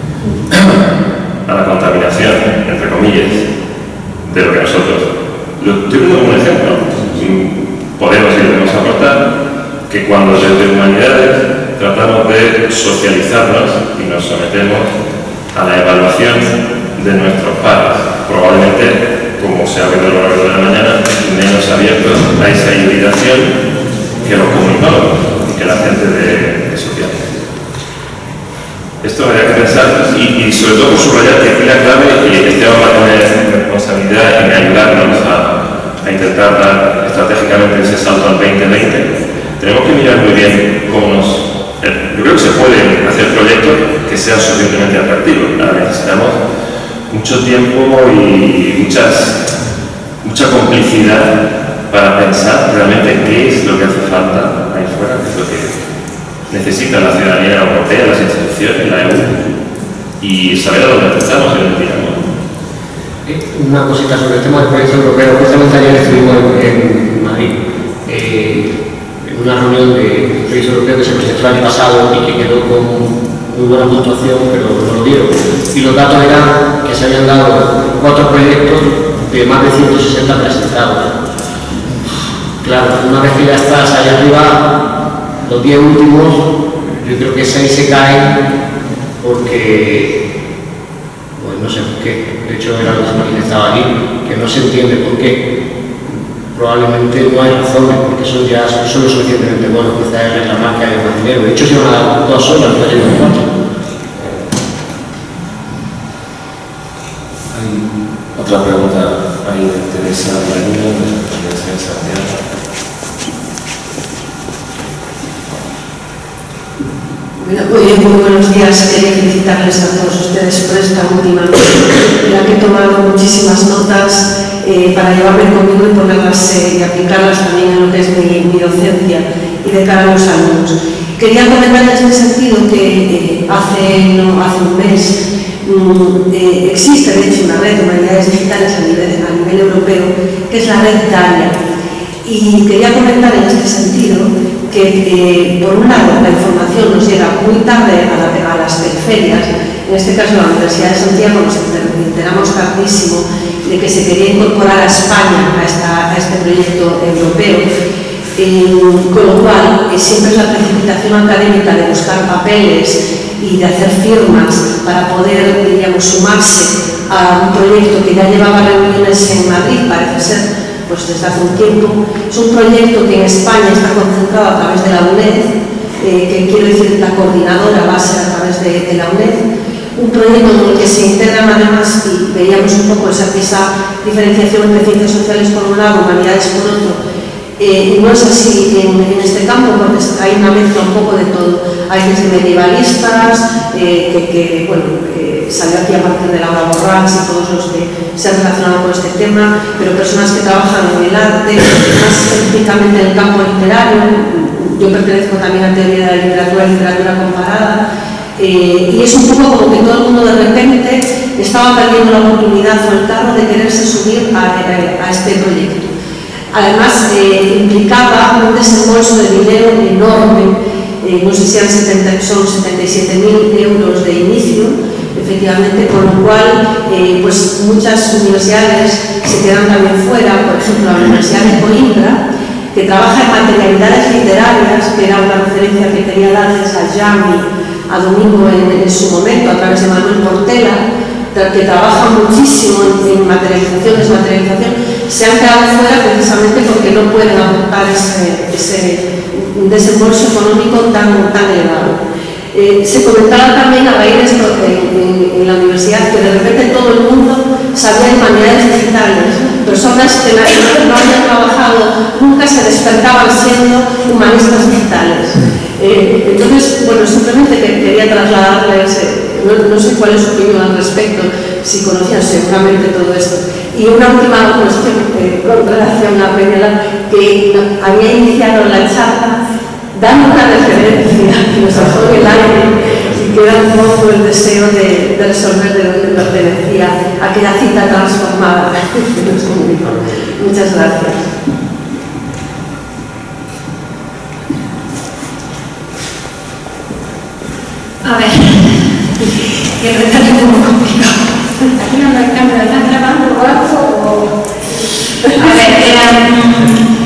a la contaminación, entre comillas, de lo que nosotros. Lo tengo como un ejemplo. Podemos y debemos aportar que cuando desde humanidades tratamos de socializarnos y nos sometemos a la evaluación de nuestros pares, probablemente, como se ha visto a lo largo de la mañana, menos abiertos a esa hibridación que los comunicólogos y que la gente de, de sociales. Esto habría que pensar y, y sobre todo subrayar que aquí la clave, y Esteban va a tener responsabilidad en ayudarnos a, a intentar dar estratégicamente ese salto al veinte veinte, tenemos que mirar muy bien cómo nos... Yo creo que se pueden hacer proyectos que sean suficientemente atractivos. Ahora necesitamos mucho tiempo y muchas, mucha complicidad para pensar realmente qué es lo que hace falta ahí fuera, qué es lo que necesita la ciudadanía europea, las instituciones, la E U, y saber a dónde estamos y dónde tiramos. Una cosita sobre el tema del proyecto europeo. Justamente ayer estuvimos en, en Madrid, eh, en una reunión de proyecto europeo que se presentó el año pasado y que quedó con muy buena puntuación, pero no lo dieron. Y los datos eran que se habían dado cuatro proyectos de más de ciento sesenta presentados. Claro, una vez que ya estás ahí arriba, los diez últimos, yo creo que seis se caen porque, pues no sé por qué, de hecho era la que estaba allí, que no se entiende por qué. Probablemente no hay razones, porque son ya son lo suficientemente buenos, quizás es la marca de más dinero. De hecho, si van a dar dos horas, no hay cuatro. Hay otra pregunta ahí de Teresa Marino, de la Universidad de Santiago. Oye, muy buenos días. Quería felicitarles a todos ustedes por esta última noche, en la que he tomado muchísimas notas eh, para llevarme conmigo y ponerlas eh, y aplicarlas también en lo que es mi, mi docencia y de cara a los alumnos. Quería comentar en este sentido que eh, hace, no, hace un mes mm, eh, existe de hecho una red de humanidades digitales a nivel, a nivel europeo, que es la red Dalia. Y quería comentar en este sentido que, eh, por un lado, la información nos llega muy tarde a, la, a las periferias. En este caso, la Universidad de Santiago nos enteramos tardísimo de que se quería incorporar a España a, esta, a este proyecto europeo, eh, con lo cual eh, siempre es la precipitación académica de buscar papeles y de hacer firmas para poder, diríamos, sumarse a un proyecto que ya llevaba reuniones en Madrid, parece ser, pues desde hace un tiempo. Es un proyecto que en España está concentrado a través de la U N E D, eh, que quiero decir la coordinadora va a ser a través de, de la U N E D, un proyecto en el que se integran además, y veíamos un poco esa, esa diferenciación entre ciencias sociales por un lado, humanidades por otro, eh, y no es así en, en este campo, porque hay una mezcla un poco de todo. Hay desde medievalistas, eh, que, que, bueno, que salió aquí a partir de Laura Borrachs y todos los que se han relacionado con este tema, pero personas que trabajan en el arte, más específicamente en el campo literario. Yo pertenezco también a teoría de la literatura y literatura comparada, eh, y es un poco como que todo el mundo de repente estaba perdiendo la oportunidad o el carro de quererse subir a, a, a este proyecto. Además, eh, implicaba un desembolso de dinero enorme, eh, no sé si eran setenta, son setenta y siete mil euros de inicio, efectivamente, con lo cual eh, pues muchas universidades se quedan también fuera. Por ejemplo, la Universidad de Coimbra, que trabaja en materialidades literarias, que era una referencia que quería darles a Yami, a Domingo en, en su momento, a través de Manuel Portela, que trabaja muchísimo en, en materialización, desmaterialización, se han quedado fuera precisamente porque no pueden aportar ese, ese desembolso económico tan, tan elevado. Eh, se comentaba también a raíz de esto en, en, en la universidad que de repente todo el mundo sabía humanidades digitales, personas que no habían trabajado, nunca se despertaban siendo humanistas digitales. Eh, entonces, bueno, simplemente que quería trasladarles, eh, no, no sé cuál es su opinión al respecto, si conocían seguramente todo esto. Y una última cuestión eh, con relación a Penela, que había iniciado la charla dando una referencia que nos dejó en el aire y que era un poco el deseo de, de resolver de dónde pertenecía aquella cita transformada que nos comunicó. Muchas gracias. A ver, que es un poco complicado. Aquí no hay cámara, ¿están grabando o algo? O... A ver, era...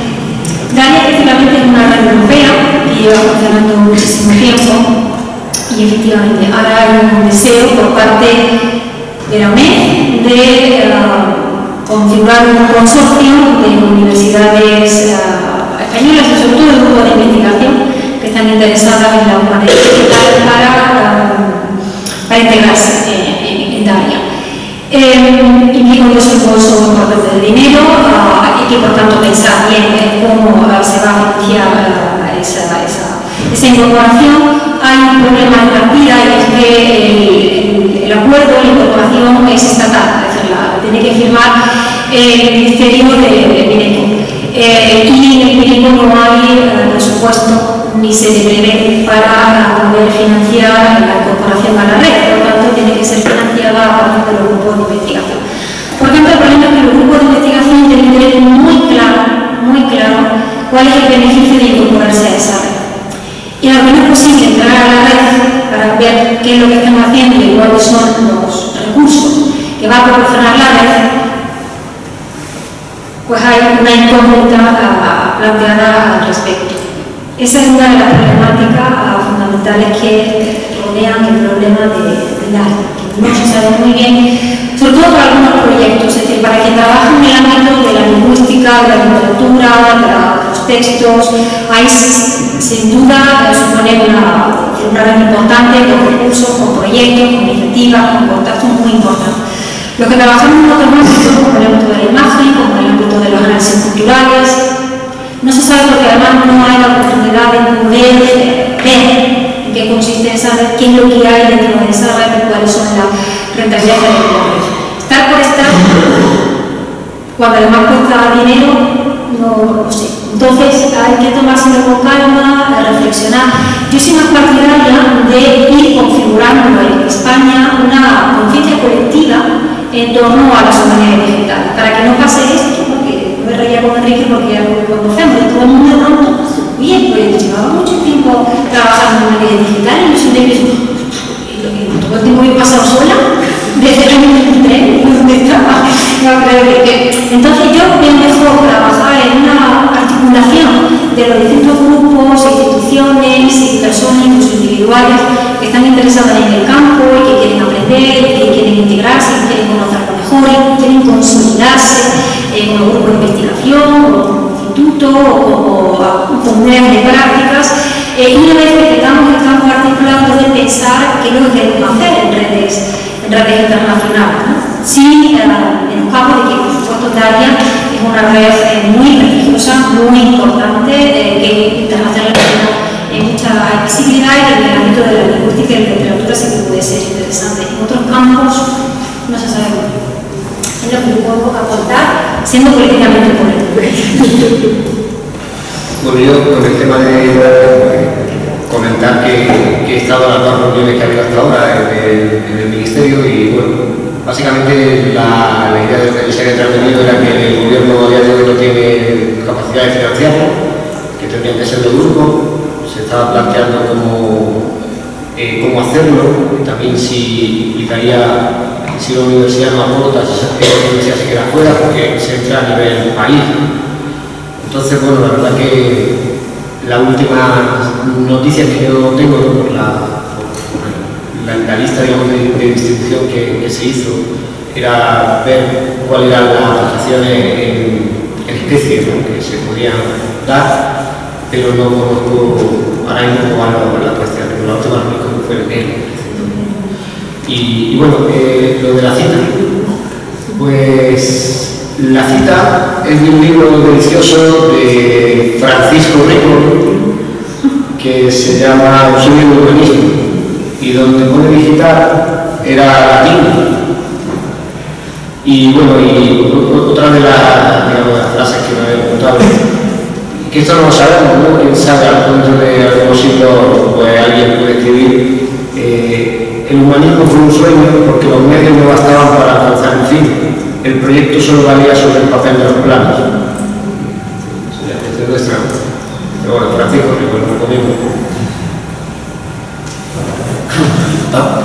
Dalia efectivamente es una red europea que lleva funcionando muchísimo tiempo y efectivamente ahora hay un deseo por parte de la U N E D de uh, configurar un consorcio de universidades uh, españolas y sobre todo de grupos de investigación que están interesadas en la humanidad digital para, uh, para integrarse en, en, en área. Eh, implica un desembolso importante de dinero uh, y que por tanto pensar bien en cómo uh, se va a financiar uh, esa, esa, esa incorporación. Hay un problema de partida y es que el, el acuerdo, la incorporación es estatal, es decir, la tiene que firmar el Ministerio de, de Mineco. Eh, y en el Mineco no hay uh, presupuesto ni se le prevé para poder financiar la incorporación a la red, por lo tanto tiene que ser financiada a partir de los grupos de investigación. Por tanto, el problema es que los grupos de investigación tienen que tener muy claro, muy claro cuál es el beneficio de incorporarse a esa red. Y a lo que no es posible entrar a la red para ver qué es lo que están haciendo y cuáles son los recursos que va a proporcionar la red, pues hay una incógnita planteada al respecto. Esa es una de las problemáticas uh, fundamentales que rodean el problema de, del área, que no se sabe muy bien, sobre todo para algunos proyectos, es decir, para quien trabaja en el ámbito de la lingüística, de la literatura, de, la, de los textos, ahí sin duda supone una, una red importante con recursos, con proyectos, con iniciativas, con contactos muy importantes. Los que trabajamos en otros ámbitos, como el ámbito de la imagen, como el ámbito de los análisis culturales, no se sabe porque además no hay la oportunidad de poder ver en qué consiste esa red, qué es lo que hay dentro de esa red y cuáles son las rentabilidades de la red. Estar por estar, cuando además cuesta dinero, no lo sé. Entonces hay que tomárselo con calma, reflexionar. Yo soy más partidaria de ir configurando en España una conciencia colectiva en torno a las humanidades digitales, para que no pase esto, porque me reía con Enrique porque ya lo conocemos, y todo el mundo de pronto, bien, pues llevaba mucho tiempo trabajando en humanidades digitales, y yo siempre pienso, todo el tiempo que he pasado sola, desde el año veintitrés, donde estaba, no creo que... Entonces yo me mejor trabajar en una articulación de los distintos grupos, instituciones y personas, incluso individuales, que están interesadas en el campo y que quieren aprender, que quieren integrarse, que quieren conocerlo mejor, que quieren consolidarse en un grupo de investigación, o un instituto, o, o, o comunidades de prácticas. Eh, y una vez que tengamos el campo articulado, de pensar qué es lo que queremos hacer en redes, en redes internacionales, ¿no? Sí, eh, en los campos de que, por supuesto, Daria es una red eh, muy prestigiosa, muy importante, eh, que internacionalmente tiene mucha visibilidad y en el ámbito de la lingüística y la literatura sí que puede ser interesante. En otros campos no se sabe muy bien. Es lo que yo puedo aportar, siendo políticamente correcto. Bueno, yo con el tema de comentar que, que he estado en las dos reuniones que ha habido hasta ahora en el, en el Ministerio y bueno, básicamente la, la idea de ser entretenido era que el gobierno a día de hoy no tiene capacidad de financiarlo, que tendrían que ser los grupos, se estaba planteando cómo, eh, cómo hacerlo, y también si implicaría si la universidad no aporta, si la universidad se queda fuera porque se entra a nivel país. Entonces, bueno, la verdad que la última noticia que yo tengo por la, por la, la lista, digamos, de, de distribución que, que se hizo era ver cuáles eran las transacciones en, en especie, ¿no?, que se podían dar, pero no conozco ahora mismo cuál es la cuestión, pero la última noticia fue en enero. Y, y bueno, eh, lo de la cita, pues la cita es de un libro delicioso de Francisco Rico que se llama El sueño del urbanismo, y donde pone digital era latín. Y bueno, y otra de las, digamos, las frases que me había contado, que esto no lo sabemos, ¿no? Quién sabe, al punto de algunos siglos, pues alguien puede escribir eh, el humanismo fue un sueño porque los medios no bastaban para alcanzar el fin. El proyecto solo valía sobre el papel de los planos. Desde nuestra... Pero bueno, Francisco, que lo recomiendo. ¿Ah?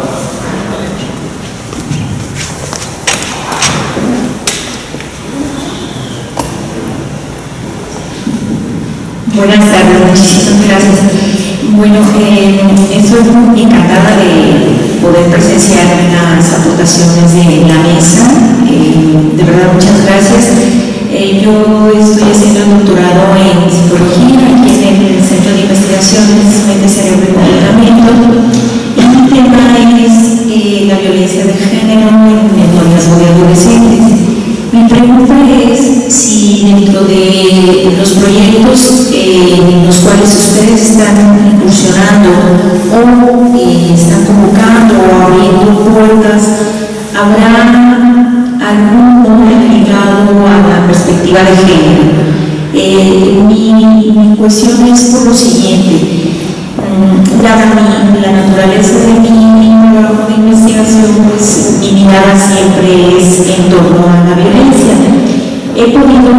Buenas tardes, muchísimas gracias. Bueno, eh, estoy muy encantada de poder presenciar las aportaciones de la mesa. Eh, de verdad, muchas gracias. Eh, yo estoy haciendo el doctorado en psicología aquí en el Centro de Investigaciones Mente, Cerebro y Comportamiento. Y mi tema es eh, la violencia de género en el noviazgo de adolescentes. Mi pregunta es si dentro de los proyectos eh, en los cuales ustedes están incursionando o eh, están convocando o abriendo puertas, habrá algún nombre ligado a la perspectiva de género. Eh, mi, mi cuestión es por lo siguiente. Dada mi, la naturaleza de mi trabajo de investigación, pues mi mirada siempre es en torno a la violencia. He podido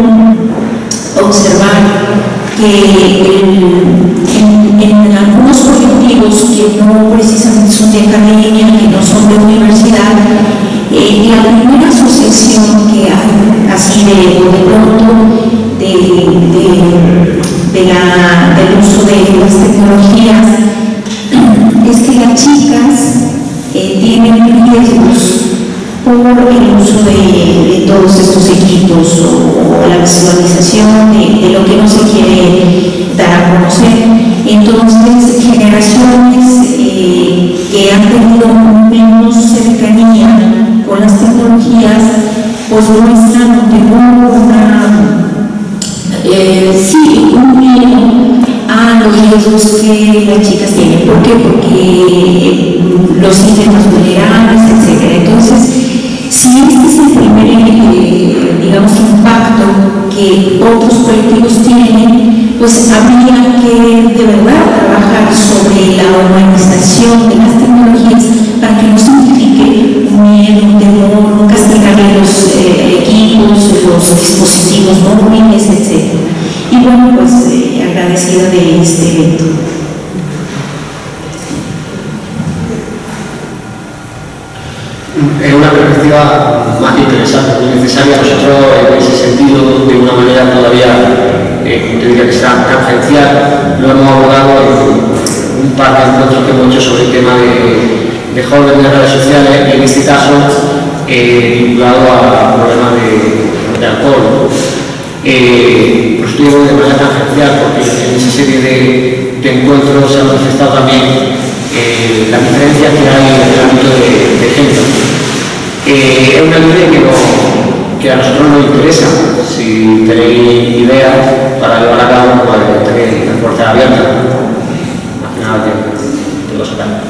yo observar que el, en, en algunos colectivos que no precisamente son de academia, que no son de universidad, eh, la primera asociación que hay, así de, de pronto, de, de De la, del uso de las tecnologías, es que las chicas eh, tienen riesgos por el uso de, de todos estos equipos o, o la visualización de, de lo que no se quiere dar a conocer. Entonces, generaciones eh, que han tenido menos cercanía con las tecnologías, pues muestran de nuevo una Eh, sí, un miedo a los riesgos que las chicas tienen. ¿Por qué? Porque los sienten más vulnerables, etcétera. Entonces, si este es el primer, eh, digamos, impacto que otros colectivos tienen, pues habría que de verdad trabajar sobre la humanización de las tecnologías para que no signifique un miedo, un temor, un castigar los eh, equipos, los dispositivos móviles, etcétera. Y bueno, pues eh, agradecida de este evento. Es una perspectiva más interesante, muy necesaria. Nosotros, en ese sentido, de una manera todavía, eh, como te diría que sea tangencial, lo hemos abordado en un par de encuentros que hemos hecho sobre el tema de, de jóvenes de redes sociales, y en este caso, eh, vinculado a problemas de, de alcohol. Eh, pues digo de manera tangencial, porque en esa serie de, de encuentros se ha manifestado también eh, la diferencia que hay en el ámbito de, de género. Eh, es una línea que, no, que a nosotros nos interesa. Si tenéis ideas para llevar a cabo, pues tenéis las puertas abiertas. Más que nada, te lo sacan.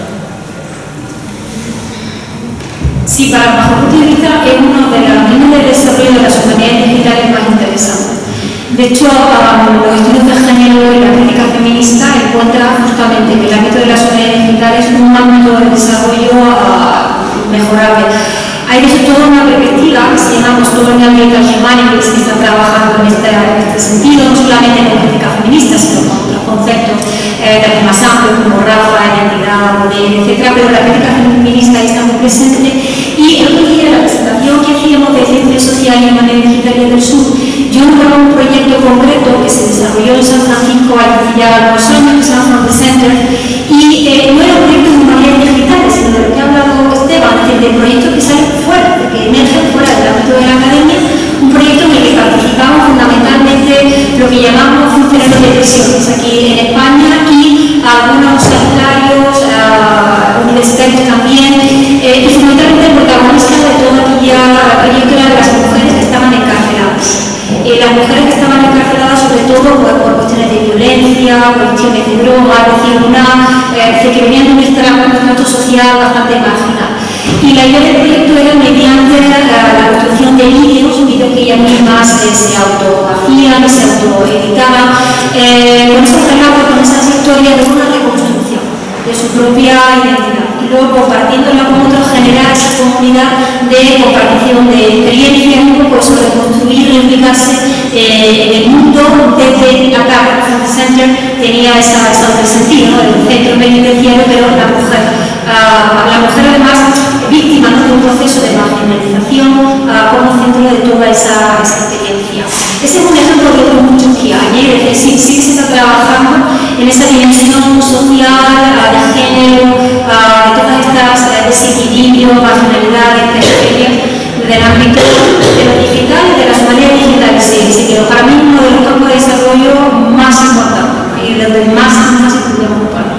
Sí, para bajo punto de vista es uno de los líneas de desarrollo de las humanidades digitales más interesantes. De hecho, um, los estudios de género y la crítica feminista encuentran justamente que el ámbito de las humanidades digitales es un ámbito de desarrollo uh, mejorable. Hay de hecho toda una perspectiva que se llama Postcolonial Digital Humanities, que está trabajando en este, en este sentido, no solamente con crítica feminista, sino con otros conceptos eh, también más amplios como raza, identidad, poder, etcétera. Pero la crítica feminista está muy presente. Y el otro día, la presentación que hacíamos de Ciencia Social y Humanidades Digitales del Sur, yo nombraba un proyecto concreto que se desarrolló en San Francisco hace ya unos años, que se llama From the Center, y eh, no era un proyecto de humanidades digitales, sino de lo que ha hablado Esteban, es decir, de proyectos que salen fuera, que emergen fuera del ámbito de la academia, un proyecto en el que participamos fundamentalmente lo que llamamos funcionarios de prisiones aquí en España y algunos sanitarios, uh, universitarios también, eh, y fundamentalmente el protagonista de todo aquella proyecto era de las mujeres que estaban encarceladas. Eh, las mujeres que estaban encarceladas sobre todo por, por cuestiones de violencia, cuestiones de droga, es decir, una, eh, que venían de un estrato social bastante marginal. Y la idea del proyecto era mediante la, la construcción de vídeos, vídeos que ellas mismas eh, se autohacían, se autoeditaban, eh, con esos relatos, con esas historias de una reconstrucción de su propia identidad. Y luego, compartiéndola con otros, generar esa comunidad de compartición de experiencias, un poco eso de construir y implicarse eh, en el mundo desde acá. El Center tenía esa, esa doble sentido, ¿no? El centro penitenciario, pero la mujer. Uh, la mujer además víctima, ¿no?, de un proceso de marginalización uh, como centro de toda esa, esa experiencia. Ese es un ejemplo de otros muchos que hay, es decir, sí, sí se está trabajando en esa dimensión contenido, pasionalidades, periferias, desde el ámbito de lo digital y de las humanidades digitales. Sí, sí, pero para mí uno de los campos de desarrollo más importantes y donde más más estudiamos ocupar.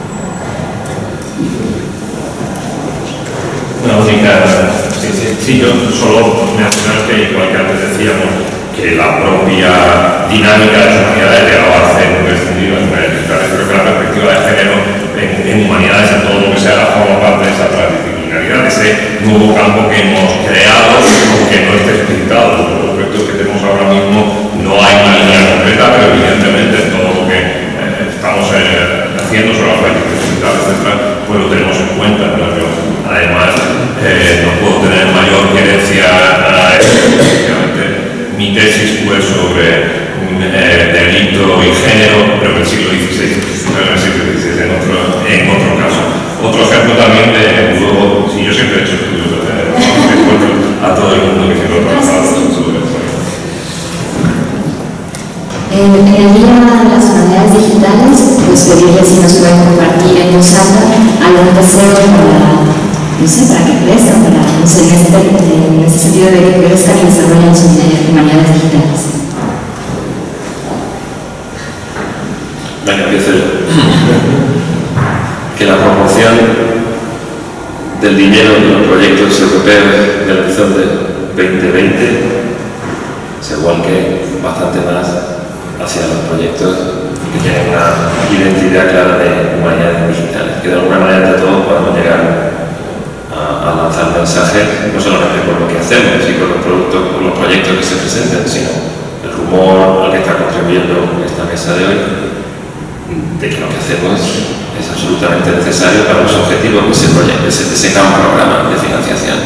Una única, sí, sí, sí, yo solo mencionar que, igual que antes decíamos, que la propia dinámica de las humanidades de avance imprescindible en humanidades digitales, creo que la perspectiva de género en, en humanidades, en todo lo que se haga, forma parte de esa transdisciplinaridad, de ese nuevo campo que hemos creado, aunque no esté explicitado. Los proyectos que tenemos ahora mismo no hay una línea concreta, pero evidentemente todo lo que eh, estamos eh, haciendo sobre las prácticas digitales, etcétera, pues lo tenemos en cuenta. ¿No? Yo, además, eh, no puedo tener mayor querencia a eso. Mi tesis fue sobre eh, delito y género, pero en el siglo dieciséis, no en el siglo dieciséis, en otro, en otro caso. Otro ejemplo también de, luego, sí, yo siempre he hecho estudios de, de a todo el mundo que siempre ha trabajado sobre esto. En el Día de las Humanidades Digitales, pues pedirles si nos pueden compartir en voz alta algún deseo para, no sé, para que crezcan, para, no sé, en este, en este sentido de que crezcan y desarrollen sus humanidades digitales. Venga, empiezo yo. Que la proporción del dinero de los proyectos europeos del horizonte veinte veinte se vuelque bastante más hacia los proyectos que tienen una identidad clara de humanidades digitales, que de alguna manera entre todos podamos llegar a, a lanzar mensajes, no solamente por lo que hacemos y por los productos, por los proyectos que se presenten, sino el rumor al que está contribuyendo esta mesa de hoy, de que lo que hacemos es absolutamente necesario para los objetivos de ese proyecto, de ese, de ese gran programa de financiación.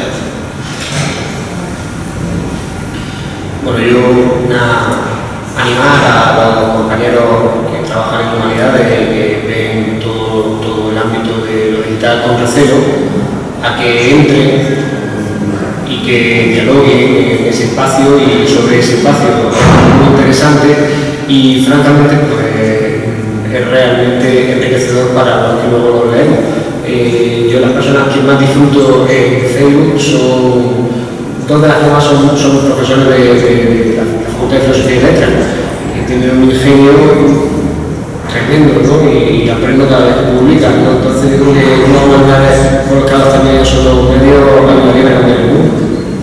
Bueno, yo una, animar a los compañeros que trabajan en humanidades y que ven todo, todo el ámbito de lo digital con recelo, a que entren y que dialoguen en ese espacio y sobre ese espacio. Es muy interesante y francamente pues, es realmente enriquecedor para los que luego lo leemos. Eh, yo las personas que más disfruto en Facebook son dos de las que más son, son profesores de, de, de la Facultad de Filosofía y Letras, que tienen un ingenio tremendo, ¿no? Y, y aprendo cada vez que publican, ¿no? Entonces yo creo que unos humanidades volcados también en esos dos medios ayudarían a cambiar el mundo.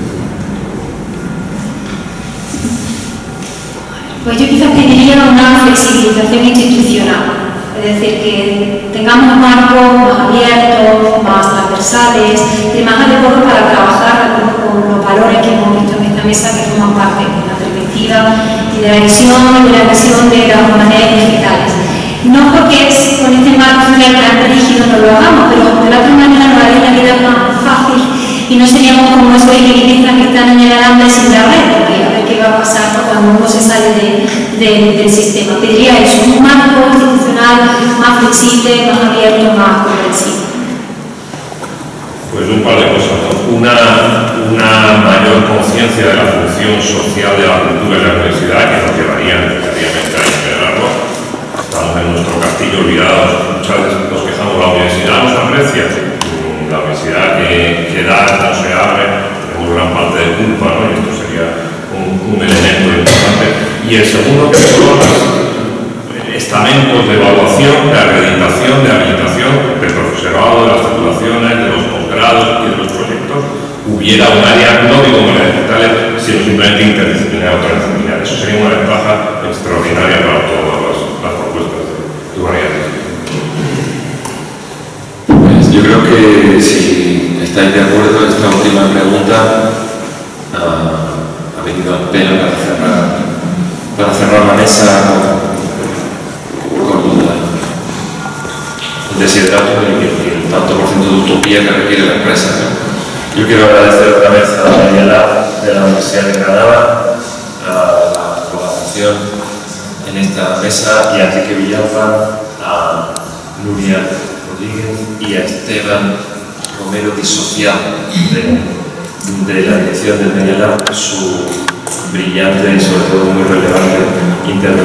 Pues yo quizás pediría una flexibilización institucional, es decir, que tengamos marcos más abiertos, más transversales, y más adecuados para trabajar con los valores que hemos visto en esta mesa que forman parte de la perspectiva y de la visión y de la visión de las humanidades digitales. No porque es, con este marco final tan rígido no lo hagamos, pero de la otra manera nos haría la vida más fácil y no seríamos como esos equilibristas que están en el alambre sin la red, porque a ver qué va a pasar cuando uno se sale de, de, del sistema. Pediría eso, un marco institucional más flexible, más abierto, más comprensivo. Pues un par de cosas, ¿no? Una, una mayor conciencia de la función social de la cultura y la universidad, que nos llevaría necesariamente a integrarlo. Estamos en nuestro castillo olvidados, muchas veces nos quejamos, la universidad nos aprecia, la universidad que, que da, no se abre, tenemos gran parte de culpa, ¿no? Y esto sería un, un elemento importante. Y el segundo, que son los estamentos de evaluación, de acreditación, de habilitación del profesorado, de las titulaciones, de los posgrados y de los proyectos, hubiera un área, no digo humanidades digitales, sino simplemente interdisciplinar o transdisciplinar. Eso sería una ventaja extraordinaria para todas las, las propuestas de humanidades digitales. Pues yo creo que si estáis de acuerdo, esta última pregunta uh, ha venido al pelo para cerrar, para cerrar la mesa con el desiderato y el tanto por ciento de utopía que requiere la empresa, ¿no? Yo quiero agradecer otra vez a Daniela de la Universidad de Granada a la colaboración en esta mesa y a Enrique Villalba, a Nuria Rodríguez y a Esteban Romero disociado de, de la dirección del Daniela, su brillante y sobre todo muy relevante intervención.